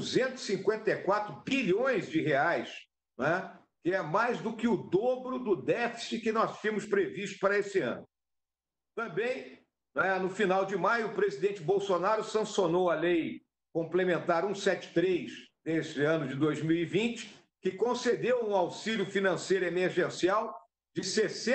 254 bilhões de reais, né? Que é mais do que o dobro do déficit que nós tínhamos previsto para esse ano. Também, no final de maio, o presidente Bolsonaro sancionou a lei complementar 173 deste ano de 2020, que concedeu um auxílio financeiro emergencial de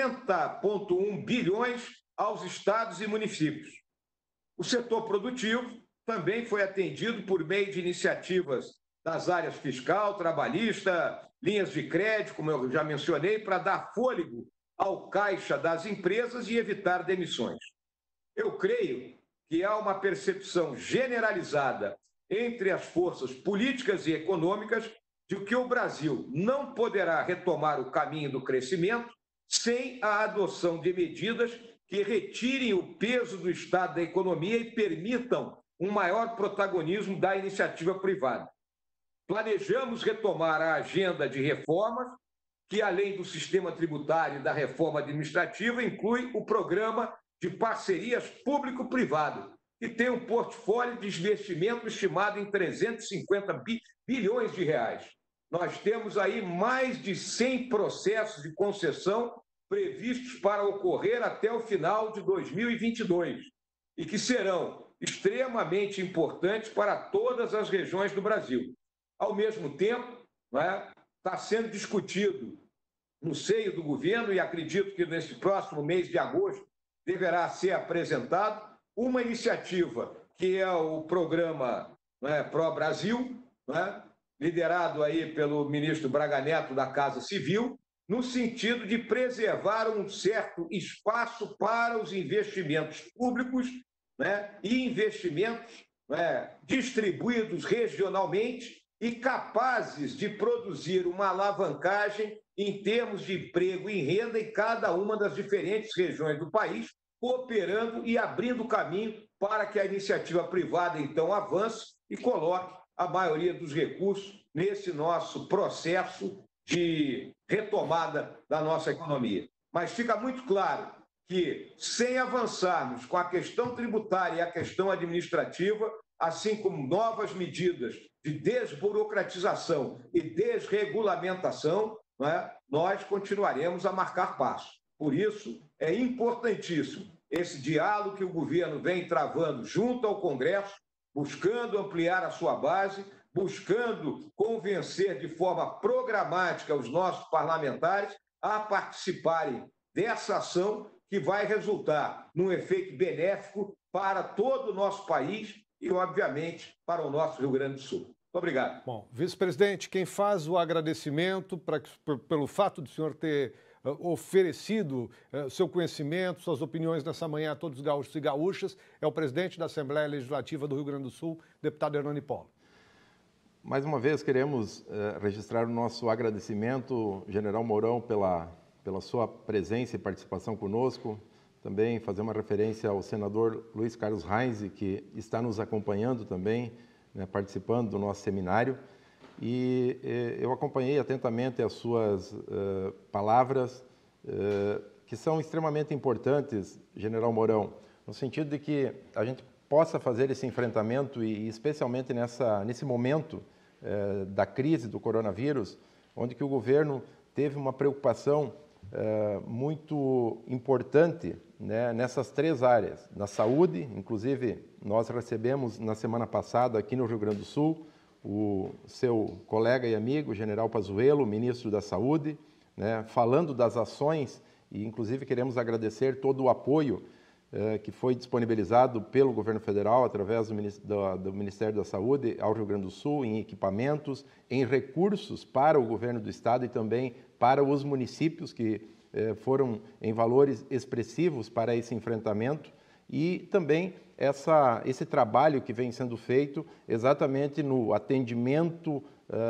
60,1 bilhões aos estados e municípios. O setor produtivo também foi atendido por meio de iniciativas das áreas fiscal, trabalhista, linhas de crédito, como eu já mencionei, para dar fôlego ao caixa das empresas e evitar demissões. Eu creio que há uma percepção generalizada entre as forças políticas e econômicas de que o Brasil não poderá retomar o caminho do crescimento sem a adoção de medidas que retirem o peso do Estado da economia e permitam um maior protagonismo da iniciativa privada. Planejamos retomar a agenda de reformas, que, além do sistema tributário e da reforma administrativa, inclui o programa de parcerias público-privado, que tem um portfólio de investimento estimado em 350 bilhões de reais. Nós temos aí mais de 100 processos de concessão previstos para ocorrer até o final de 2022 e que serão extremamente importantes para todas as regiões do Brasil. Ao mesmo tempo, está sendo discutido no seio do governo, e acredito que nesse próximo mês de agosto deverá ser apresentado uma iniciativa que é o programa Pró-Brasil, liderado aí pelo ministro Braga Neto da Casa Civil, no sentido de preservar um certo espaço para os investimentos públicos, e investimentos distribuídos regionalmente e capazes de produzir uma alavancagem em termos de emprego e renda em cada uma das diferentes regiões do país, cooperando e abrindo caminho para que a iniciativa privada, então, avance e coloque a maioria dos recursos nesse nosso processo de retomada da nossa economia. Mas fica muito claro que, sem avançarmos com a questão tributária e a questão administrativa, assim como novas medidas de desburocratização e desregulamentação, nós continuaremos a marcar passo. Por isso, é importantíssimo esse diálogo que o governo vem travando junto ao Congresso, buscando ampliar a sua base, buscando convencer de forma programática os nossos parlamentares a participarem dessa ação que vai resultar num efeito benéfico para todo o nosso país e, obviamente, para o nosso Rio Grande do Sul. Muito obrigado. Bom, vice-presidente, quem faz o agradecimento pelo fato do senhor ter oferecido seu conhecimento, suas opiniões nessa manhã a todos os gaúchos e gaúchas é o presidente da Assembleia Legislativa do Rio Grande do Sul, deputado Hernani Polo. Mais uma vez, queremos registrar o nosso agradecimento, General Mourão, pela sua presença e participação conosco. Também fazer uma referência ao senador Luiz Carlos Reis, que está nos acompanhando também, participando do nosso seminário. E eu acompanhei atentamente as suas palavras, que são extremamente importantes, General Mourão, no sentido de que a gente possa fazer esse enfrentamento e especialmente nesse momento da crise do coronavírus, onde que o governo teve uma preocupação muito importante, nessas três áreas. Na saúde, inclusive, nós recebemos na semana passada aqui no Rio Grande do Sul o seu colega e amigo, General Pazuello, ministro da Saúde, falando das ações e, inclusive, queremos agradecer todo o apoio que foi disponibilizado pelo governo federal através do Ministério da Saúde ao Rio Grande do Sul em equipamentos, em recursos para o governo do estado e também para os municípios que foram em valores expressivos para esse enfrentamento e também esse trabalho que vem sendo feito exatamente no atendimento,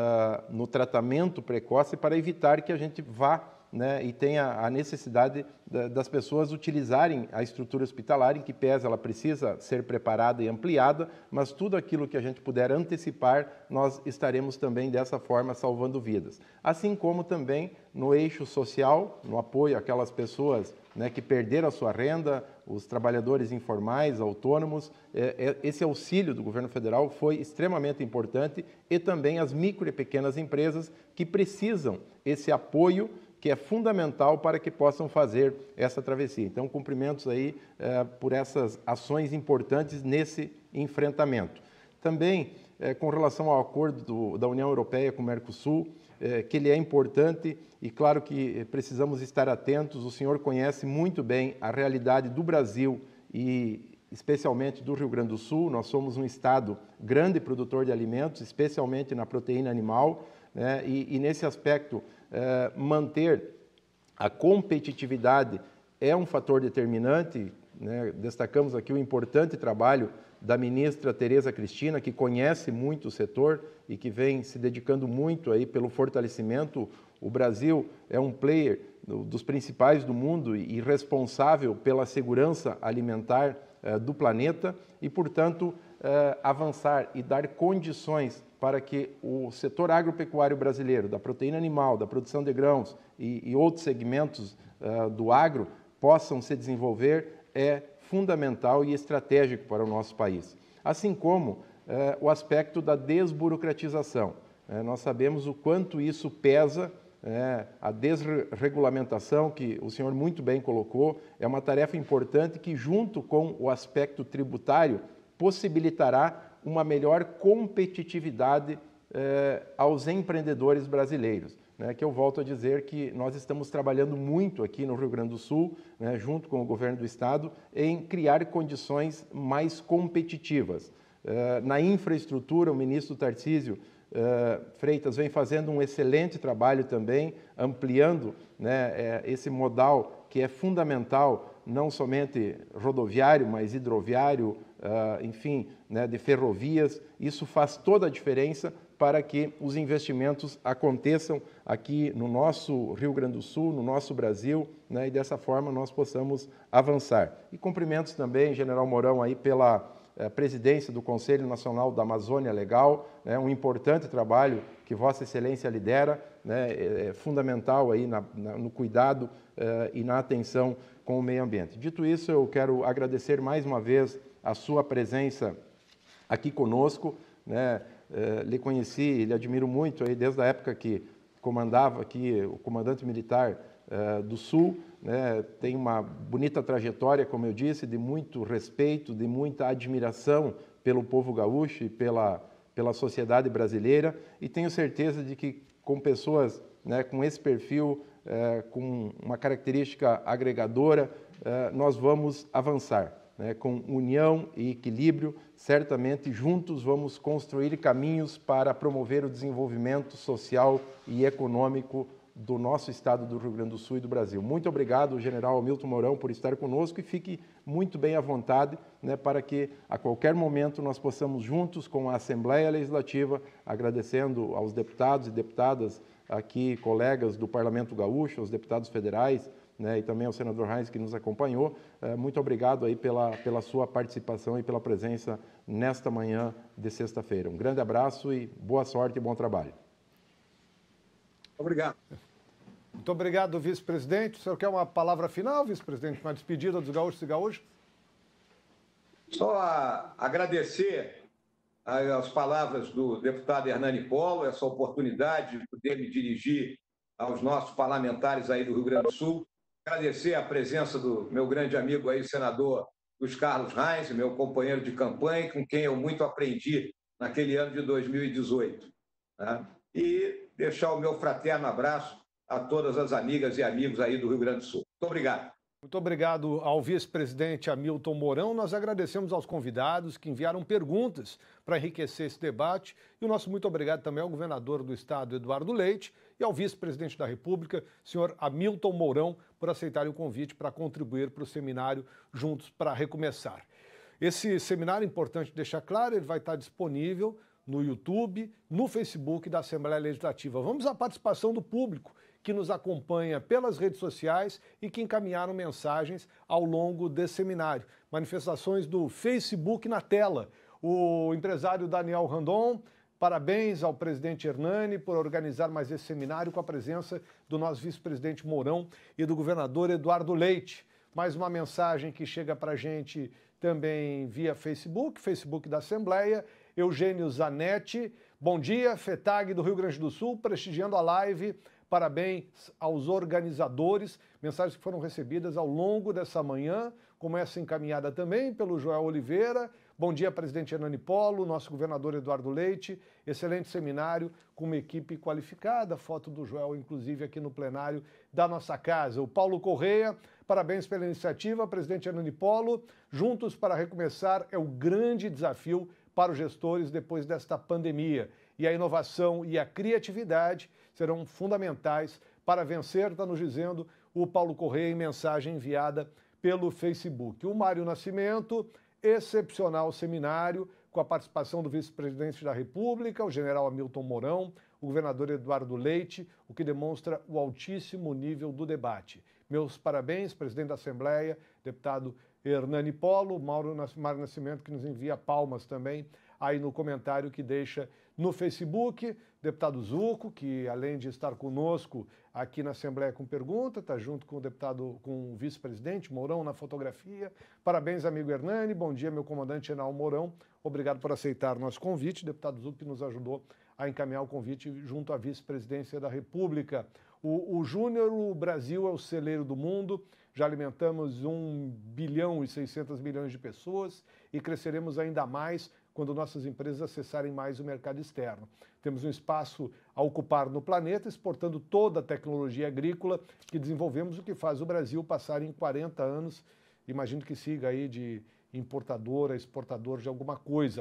no tratamento precoce para evitar que a gente vá e tenha a necessidade das pessoas utilizarem a estrutura hospitalar, em que pese ela precisa ser preparada e ampliada, mas tudo aquilo que a gente puder antecipar, nós estaremos também dessa forma salvando vidas. Assim como também no eixo social, no apoio àquelas pessoas que perderam a sua renda, os trabalhadores informais, autônomos, esse auxílio do governo federal foi extremamente importante e também as micro e pequenas empresas que precisam esse apoio que é fundamental para que possam fazer essa travessia. Então, cumprimentos aí por essas ações importantes nesse enfrentamento. Também, com relação ao acordo da União Europeia com o Mercosul, que ele é importante e, claro, que precisamos estar atentos. O senhor conhece muito bem a realidade do Brasil e especialmente do Rio Grande do Sul. Nós somos um estado grande produtor de alimentos, especialmente na proteína animal, e nesse aspecto, manter a competitividade é um fator determinante. Destacamos aqui o importante trabalho da ministra Tereza Cristina, que conhece muito o setor e que vem se dedicando muito aí pelo fortalecimento. O Brasil é um player dos principais do mundo e responsável pela segurança alimentar do planeta e, portanto, avançar e dar condições para que o setor agropecuário brasileiro, da proteína animal, da produção de grãos e outros segmentos do agro possam se desenvolver é fundamental e estratégico para o nosso país. Assim como o aspecto da desburocratização. Nós sabemos o quanto isso pesa, a desregulamentação, que o senhor muito bem colocou, é uma tarefa importante que, junto com o aspecto tributário, possibilitará uma melhor competitividade aos empreendedores brasileiros, que eu volto a dizer que nós estamos trabalhando muito aqui no Rio Grande do Sul, junto com o governo do estado, em criar condições mais competitivas. Na infraestrutura, o ministro Tarcísio Freitas vem fazendo um excelente trabalho também, ampliando esse modal que é fundamental, não somente rodoviário, mas hidroviário, enfim, né, de ferrovias. Isso faz toda a diferença para que os investimentos aconteçam aqui no nosso Rio Grande do Sul, no nosso Brasil, né, e dessa forma nós possamos avançar. E cumprimentos também, General Mourão, aí pela presidência do Conselho Nacional da Amazônia Legal, né, um importante trabalho que Vossa Excelência lidera, né, é fundamental aí no cuidado e na atenção com o meio ambiente. Dito isso, eu quero agradecer mais uma vez a sua presença aqui conosco, né, lhe conheci, lhe admiro muito aí desde a época que comandava aqui o comandante militar do Sul, né, tem uma bonita trajetória, como eu disse, de muito respeito, de muita admiração pelo povo gaúcho e pela sociedade brasileira, e tenho certeza de que com pessoas, né, com esse perfil, com uma característica agregadora, nós vamos avançar. Né, com união e equilíbrio, certamente juntos vamos construir caminhos para promover o desenvolvimento social e econômico do nosso estado do Rio Grande do Sul e do Brasil. Muito obrigado, General Hamilton Mourão, por estar conosco, e fique muito bem à vontade, né, para que a qualquer momento nós possamos juntos com a Assembleia Legislativa, agradecendo aos deputados e deputadas aqui, colegas do Parlamento Gaúcho, aos deputados federais, né, e também ao senador Heinz, que nos acompanhou. Muito obrigado aí pela sua participação e pela presença nesta manhã de sexta-feira. Um grande abraço e boa sorte e bom trabalho. Obrigado. Muito obrigado, vice-presidente. O senhor quer uma palavra final, vice-presidente? Uma despedida dos gaúchos e gaúchas? Só agradecer as palavras do deputado Hernani Polo, essa oportunidade de poder me dirigir aos nossos parlamentares aí do Rio Grande do Sul. Agradecer a presença do meu grande amigo aí, senador Luiz Carlos Heinz, meu companheiro de campanha, com quem eu muito aprendi naquele ano de 2018. Né? E deixar o meu fraterno abraço a todas as amigas e amigos aí do Rio Grande do Sul. Muito obrigado. Muito obrigado ao vice-presidente Hamilton Mourão. Nós agradecemos aos convidados que enviaram perguntas para enriquecer esse debate. E o nosso muito obrigado também ao governador do estado, Eduardo Leite, e ao vice-presidente da República, senhor Hamilton Mourão, por aceitarem o convite para contribuir para o seminário Juntos para Recomeçar. Esse seminário, importante deixar claro, ele vai estar disponível no YouTube, no Facebook da Assembleia Legislativa. Vamos à participação do público que nos acompanha pelas redes sociais e que encaminharam mensagens ao longo desse seminário. Manifestações do Facebook na tela. O empresário Daniel Randon, parabéns ao presidente Hernani por organizar mais esse seminário com a presença do nosso vice-presidente Mourão e do governador Eduardo Leite. Mais uma mensagem que chega para a gente também via Facebook da Assembleia. Eugênio Zanetti, bom dia, FETAG do Rio Grande do Sul, prestigiando a live. Parabéns aos organizadores, mensagens que foram recebidas ao longo dessa manhã, como essa encaminhada também pelo Joel Oliveira. Bom dia, presidente Hernani Polo, nosso governador Eduardo Leite. Excelente seminário com uma equipe qualificada. Foto do Joel, inclusive, aqui no plenário da nossa casa. O Paulo Correia, parabéns pela iniciativa, presidente Hernani Polo. Juntos para recomeçar é o grande desafio para os gestores depois desta pandemia. E a inovação e a criatividade serão fundamentais para vencer, está nos dizendo o Paulo Correia em mensagem enviada pelo Facebook. O Mário Nascimento, excepcional seminário com a participação do vice-presidente da República, o general Hamilton Mourão, o governador Eduardo Leite, o que demonstra o altíssimo nível do debate. Meus parabéns, presidente da Assembleia, deputado Hernani Polo, Mário Nascimento, que nos envia palmas também aí no comentário que deixa no Facebook, deputado Zucco, que além de estar conosco aqui na Assembleia com pergunta, está junto com o vice-presidente Mourão na fotografia. Parabéns, amigo Hernani, bom dia, meu comandante general Mourão, obrigado por aceitar o nosso convite, deputado Zucco que nos ajudou a encaminhar o convite junto à vice-presidência da República. O Júnior, o Brasil é o celeiro do mundo, já alimentamos 1 bilhão e 600 milhões de pessoas e cresceremos ainda mais quando nossas empresas acessarem mais o mercado externo. Temos um espaço a ocupar no planeta, exportando toda a tecnologia agrícola que desenvolvemos, o que faz o Brasil passar em 40 anos, imagino que siga aí de importador a exportador de alguma coisa.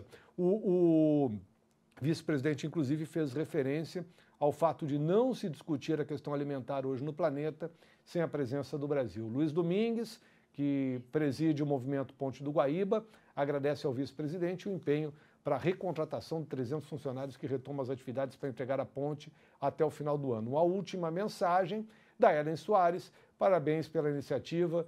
O vice-presidente, inclusive, fez referência ao fato de não se discutir a questão alimentar hoje no planeta sem a presença do Brasil. Luiz Domingues, que preside o movimento Ponte do Guaíba, agradece ao vice-presidente o empenho para a recontratação de 300 funcionários que retomam as atividades para entregar a ponte até o final do ano. Uma última mensagem da Ellen Soares, parabéns pela iniciativa,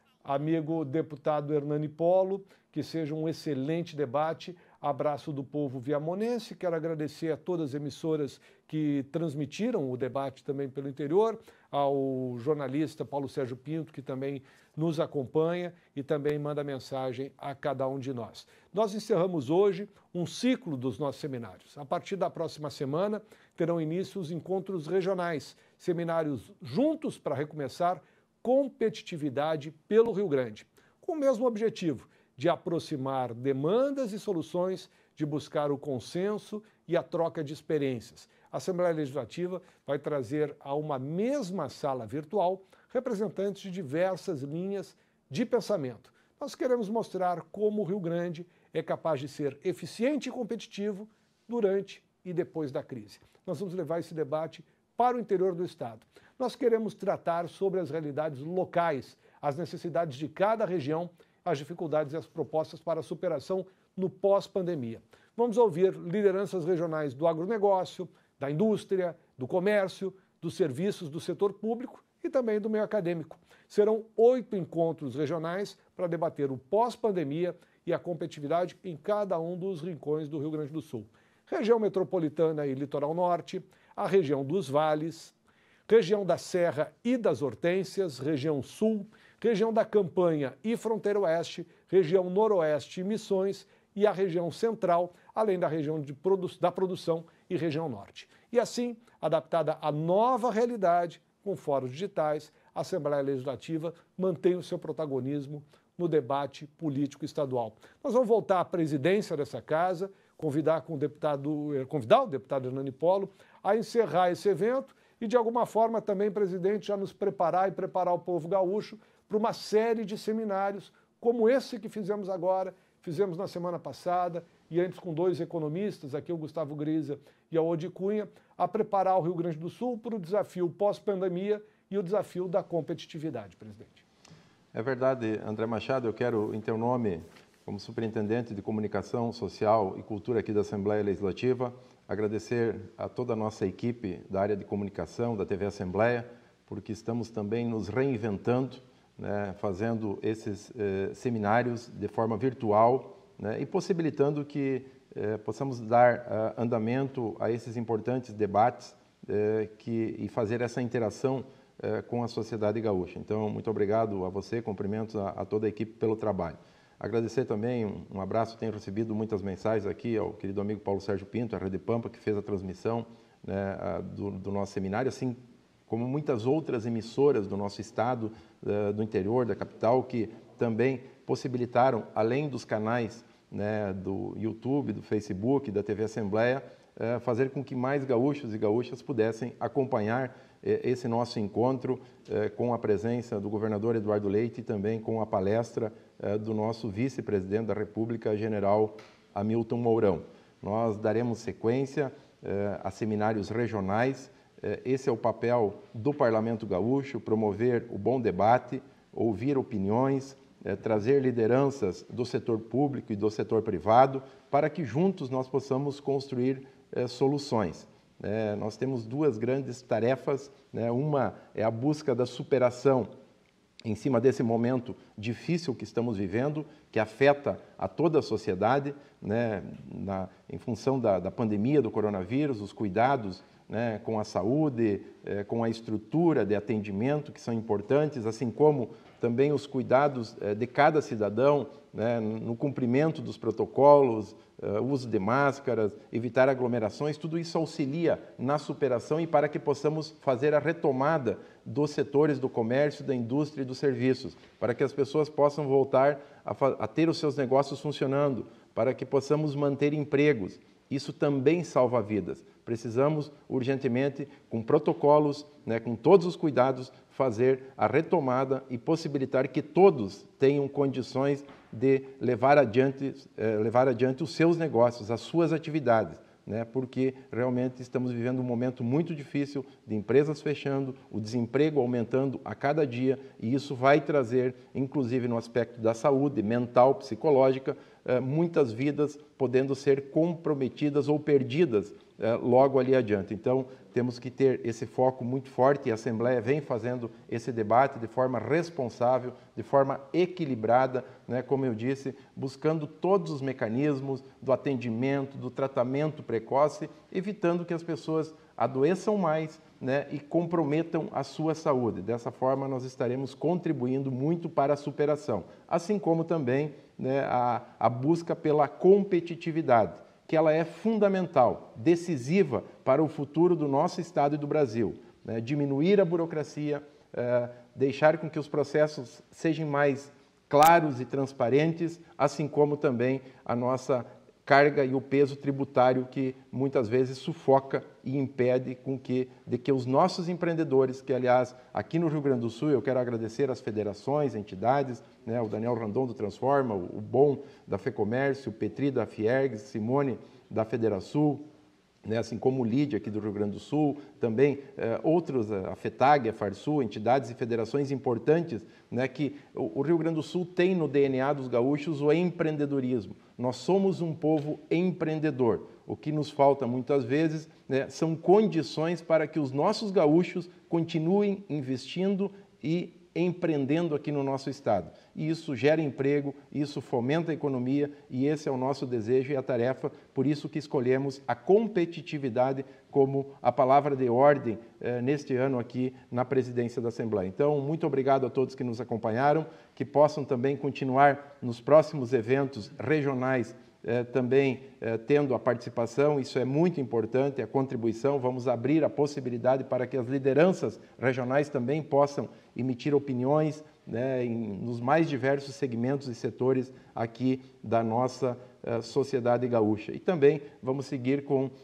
amigo deputado Hernani Polo, que seja um excelente debate. Abraço do povo viamonense, quero agradecer a todas as emissoras que transmitiram o debate também pelo interior, ao jornalista Paulo Sérgio Pinto, que também nos acompanha e também manda mensagem a cada um de nós. Nós encerramos hoje um ciclo dos nossos seminários. A partir da próxima semana terão início os encontros regionais, seminários juntos para recomeçar competitividade pelo Rio Grande, com o mesmo objetivo de aproximar demandas e soluções, de buscar o consenso e a troca de experiências. A Assembleia Legislativa vai trazer a uma mesma sala virtual representantes de diversas linhas de pensamento. Nós queremos mostrar como o Rio Grande é capaz de ser eficiente e competitivo durante e depois da crise. Nós vamos levar esse debate para o interior do Estado. Nós queremos tratar sobre as realidades locais, as necessidades de cada região, as dificuldades e as propostas para a superação no pós-pandemia. Vamos ouvir lideranças regionais do agronegócio, da indústria, do comércio, dos serviços do setor público e também do meio acadêmico. Serão 8 encontros regionais para debater o pós-pandemia e a competitividade em cada um dos rincões do Rio Grande do Sul. Região metropolitana e litoral norte, a região dos vales, região da Serra e das Hortênsias, região sul, região da Campanha e Fronteira Oeste, região noroeste e Missões e a região central, além da região da produção e região norte. E assim, adaptada à nova realidade, com fóruns digitais, a Assembleia Legislativa mantém o seu protagonismo no debate político estadual. Nós vamos voltar à presidência dessa casa, convidar o deputado Hernani Polo a encerrar esse evento e, de alguma forma, também, presidente, já nos preparar o povo gaúcho para uma série de seminários como esse que fizemos agora, fizemos na semana passada e antes com 2 economistas, aqui o Gustavo Grisa e a Odi Cunha, a preparar o Rio Grande do Sul para o desafio pós-pandemia e o desafio da competitividade, presidente. É verdade, André Machado, eu quero, em teu nome, como superintendente de Comunicação Social e Cultura aqui da Assembleia Legislativa, agradecer a toda a nossa equipe da área de comunicação, da TV Assembleia, porque estamos também nos reinventando, né, fazendo esses seminários de forma virtual, né, e possibilitando que possamos dar andamento a esses importantes debates e fazer essa interação com a sociedade gaúcha. Então, muito obrigado a você, cumprimentos a toda a equipe pelo trabalho. Agradecer também, um abraço, tenho recebido muitas mensagens aqui ao querido amigo Paulo Sérgio Pinto, a Rede Pampa, que fez a transmissão, né, do nosso seminário, assim como muitas outras emissoras do nosso estado, do interior, da capital, que também possibilitaram, além dos canais, né, do YouTube, do Facebook, da TV Assembleia, fazer com que mais gaúchos e gaúchas pudessem acompanhar esse nosso encontro com a presença do governador Eduardo Leite e também com a palestra do nosso vice-presidente da República, general Hamilton Mourão. Nós daremos sequência a seminários regionais. Esse é o papel do Parlamento Gaúcho, promover o bom debate, ouvir opiniões, trazer lideranças do setor público e do setor privado, para que juntos nós possamos construir soluções. Nós temos 2 grandes tarefas, né? Uma é a busca da superação em cima desse momento difícil que estamos vivendo, que afeta a toda a sociedade, né? Em função da pandemia do coronavírus, os cuidados, né, com a saúde, com a estrutura de atendimento, que são importantes, assim como também os cuidados de cada cidadão, né, no cumprimento dos protocolos, uso de máscaras, evitar aglomerações, tudo isso auxilia na superação e para que possamos fazer a retomada dos setores do comércio, da indústria e dos serviços, para que as pessoas possam voltar a ter os seus negócios funcionando, para que possamos manter empregos. Isso também salva vidas. Precisamos urgentemente, com protocolos, né, com todos os cuidados, fazer a retomada e possibilitar que todos tenham condições de levar adiante os seus negócios, as suas atividades, né, porque realmente estamos vivendo um momento muito difícil de empresas fechando, o desemprego aumentando a cada dia, e isso vai trazer, inclusive no aspecto da saúde mental, psicológica, muitas vidas podendo ser comprometidas ou perdidas logo ali adiante. Então, temos que ter esse foco muito forte e a Assembleia vem fazendo esse debate de forma responsável, de forma equilibrada, né, como eu disse, buscando todos os mecanismos do atendimento, do tratamento precoce, evitando que as pessoas adoeçam mais, né, e comprometam a sua saúde. Dessa forma, nós estaremos contribuindo muito para a superação, assim como também, né, a busca pela competitividade, que ela é fundamental, decisiva para o futuro do nosso Estado e do Brasil. Né? Diminuir a burocracia, deixar com que os processos sejam mais claros e transparentes, assim como também a nossa carga e o peso tributário que muitas vezes sufoca e impede de que os nossos empreendedores, que aliás aqui no Rio Grande do Sul eu quero agradecer às federações, entidades, né, o Daniel Randon do Transforma, o Bom da FEComércio, o Petri da Fiergs, Simone da Federasul, né, assim como o Lídia aqui do Rio Grande do Sul, também outros, a FETAG, a Farsul, entidades e federações importantes, né, que o Rio Grande do Sul tem no DNA dos gaúchos o empreendedorismo. Nós somos um povo empreendedor. O que nos falta muitas vezes, né, são condições para que os nossos gaúchos continuem investindo e empreendendo aqui no nosso estado. E isso gera emprego, isso fomenta a economia e esse é o nosso desejo e a tarefa, por isso que escolhemos a competitividade como a palavra de ordem neste ano aqui na presidência da Assembleia. Então, muito obrigado a todos que nos acompanharam, que possam também continuar nos próximos eventos regionais também tendo a participação, isso é muito importante, a contribuição, vamos abrir a possibilidade para que as lideranças regionais também possam emitir opiniões, né, nos mais diversos segmentos e setores aqui da nossa sociedade gaúcha. E também vamos seguir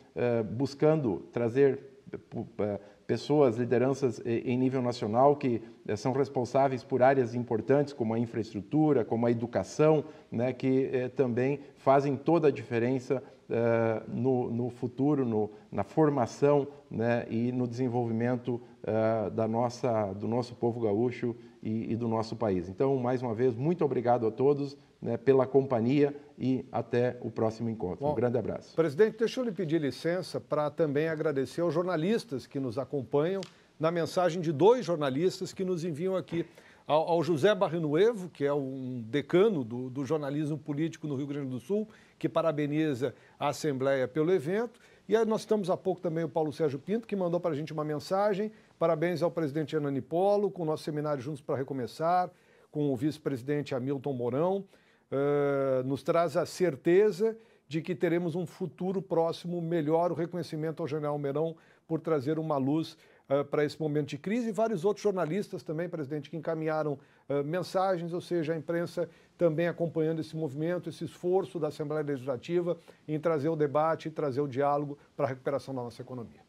buscando trazer pessoas, lideranças em nível nacional que são responsáveis por áreas importantes como a infraestrutura, como a educação, né, que também fazem toda a diferença no futuro, na formação, né, e no desenvolvimento do nosso povo gaúcho e do nosso país. Então, mais uma vez, muito obrigado a todos, né, pela companhia e até o próximo encontro. Bom, um grande abraço. Presidente, deixa eu lhe pedir licença para também agradecer aos jornalistas que nos acompanham, na mensagem de 2 jornalistas que nos enviam aqui. Ao José Barrinuevo, que é um decano do jornalismo político no Rio Grande do Sul, que parabeniza a Assembleia pelo evento. E aí nós estamos há pouco também o Paulo Sérgio Pinto, que mandou para a gente uma mensagem. Parabéns ao presidente Hernani Polo, com o nosso seminário Juntos para Recomeçar, com o vice-presidente Hamilton Mourão. Nos traz a certeza de que teremos um futuro próximo melhor. O reconhecimento ao general Mourão por trazer uma luz para esse momento de crise, e vários outros jornalistas também, presidente, que encaminharam mensagens, ou seja, a imprensa também acompanhando esse movimento, esse esforço da Assembleia Legislativa em trazer o debate e trazer o diálogo para a recuperação da nossa economia.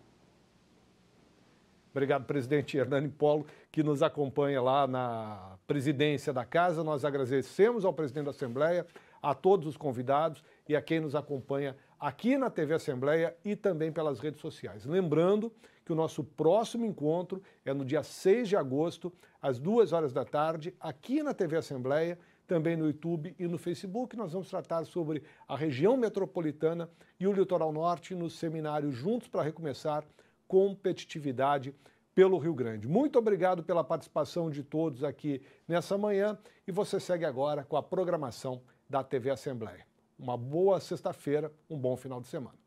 Obrigado, presidente Hernani Polo, que nos acompanha lá na presidência da Casa. Nós agradecemos ao presidente da Assembleia, a todos os convidados e a quem nos acompanha aqui na TV Assembleia e também pelas redes sociais. Lembrando que o nosso próximo encontro é no dia 6 de agosto, às 2h da tarde, aqui na TV Assembleia, também no YouTube e no Facebook. Nós vamos tratar sobre a região metropolitana e o litoral norte no seminário Juntos para Recomeçar, Competitividade pelo Rio Grande. Muito obrigado pela participação de todos aqui nessa manhã e você segue agora com a programação da TV Assembleia. Uma boa sexta-feira, um bom final de semana.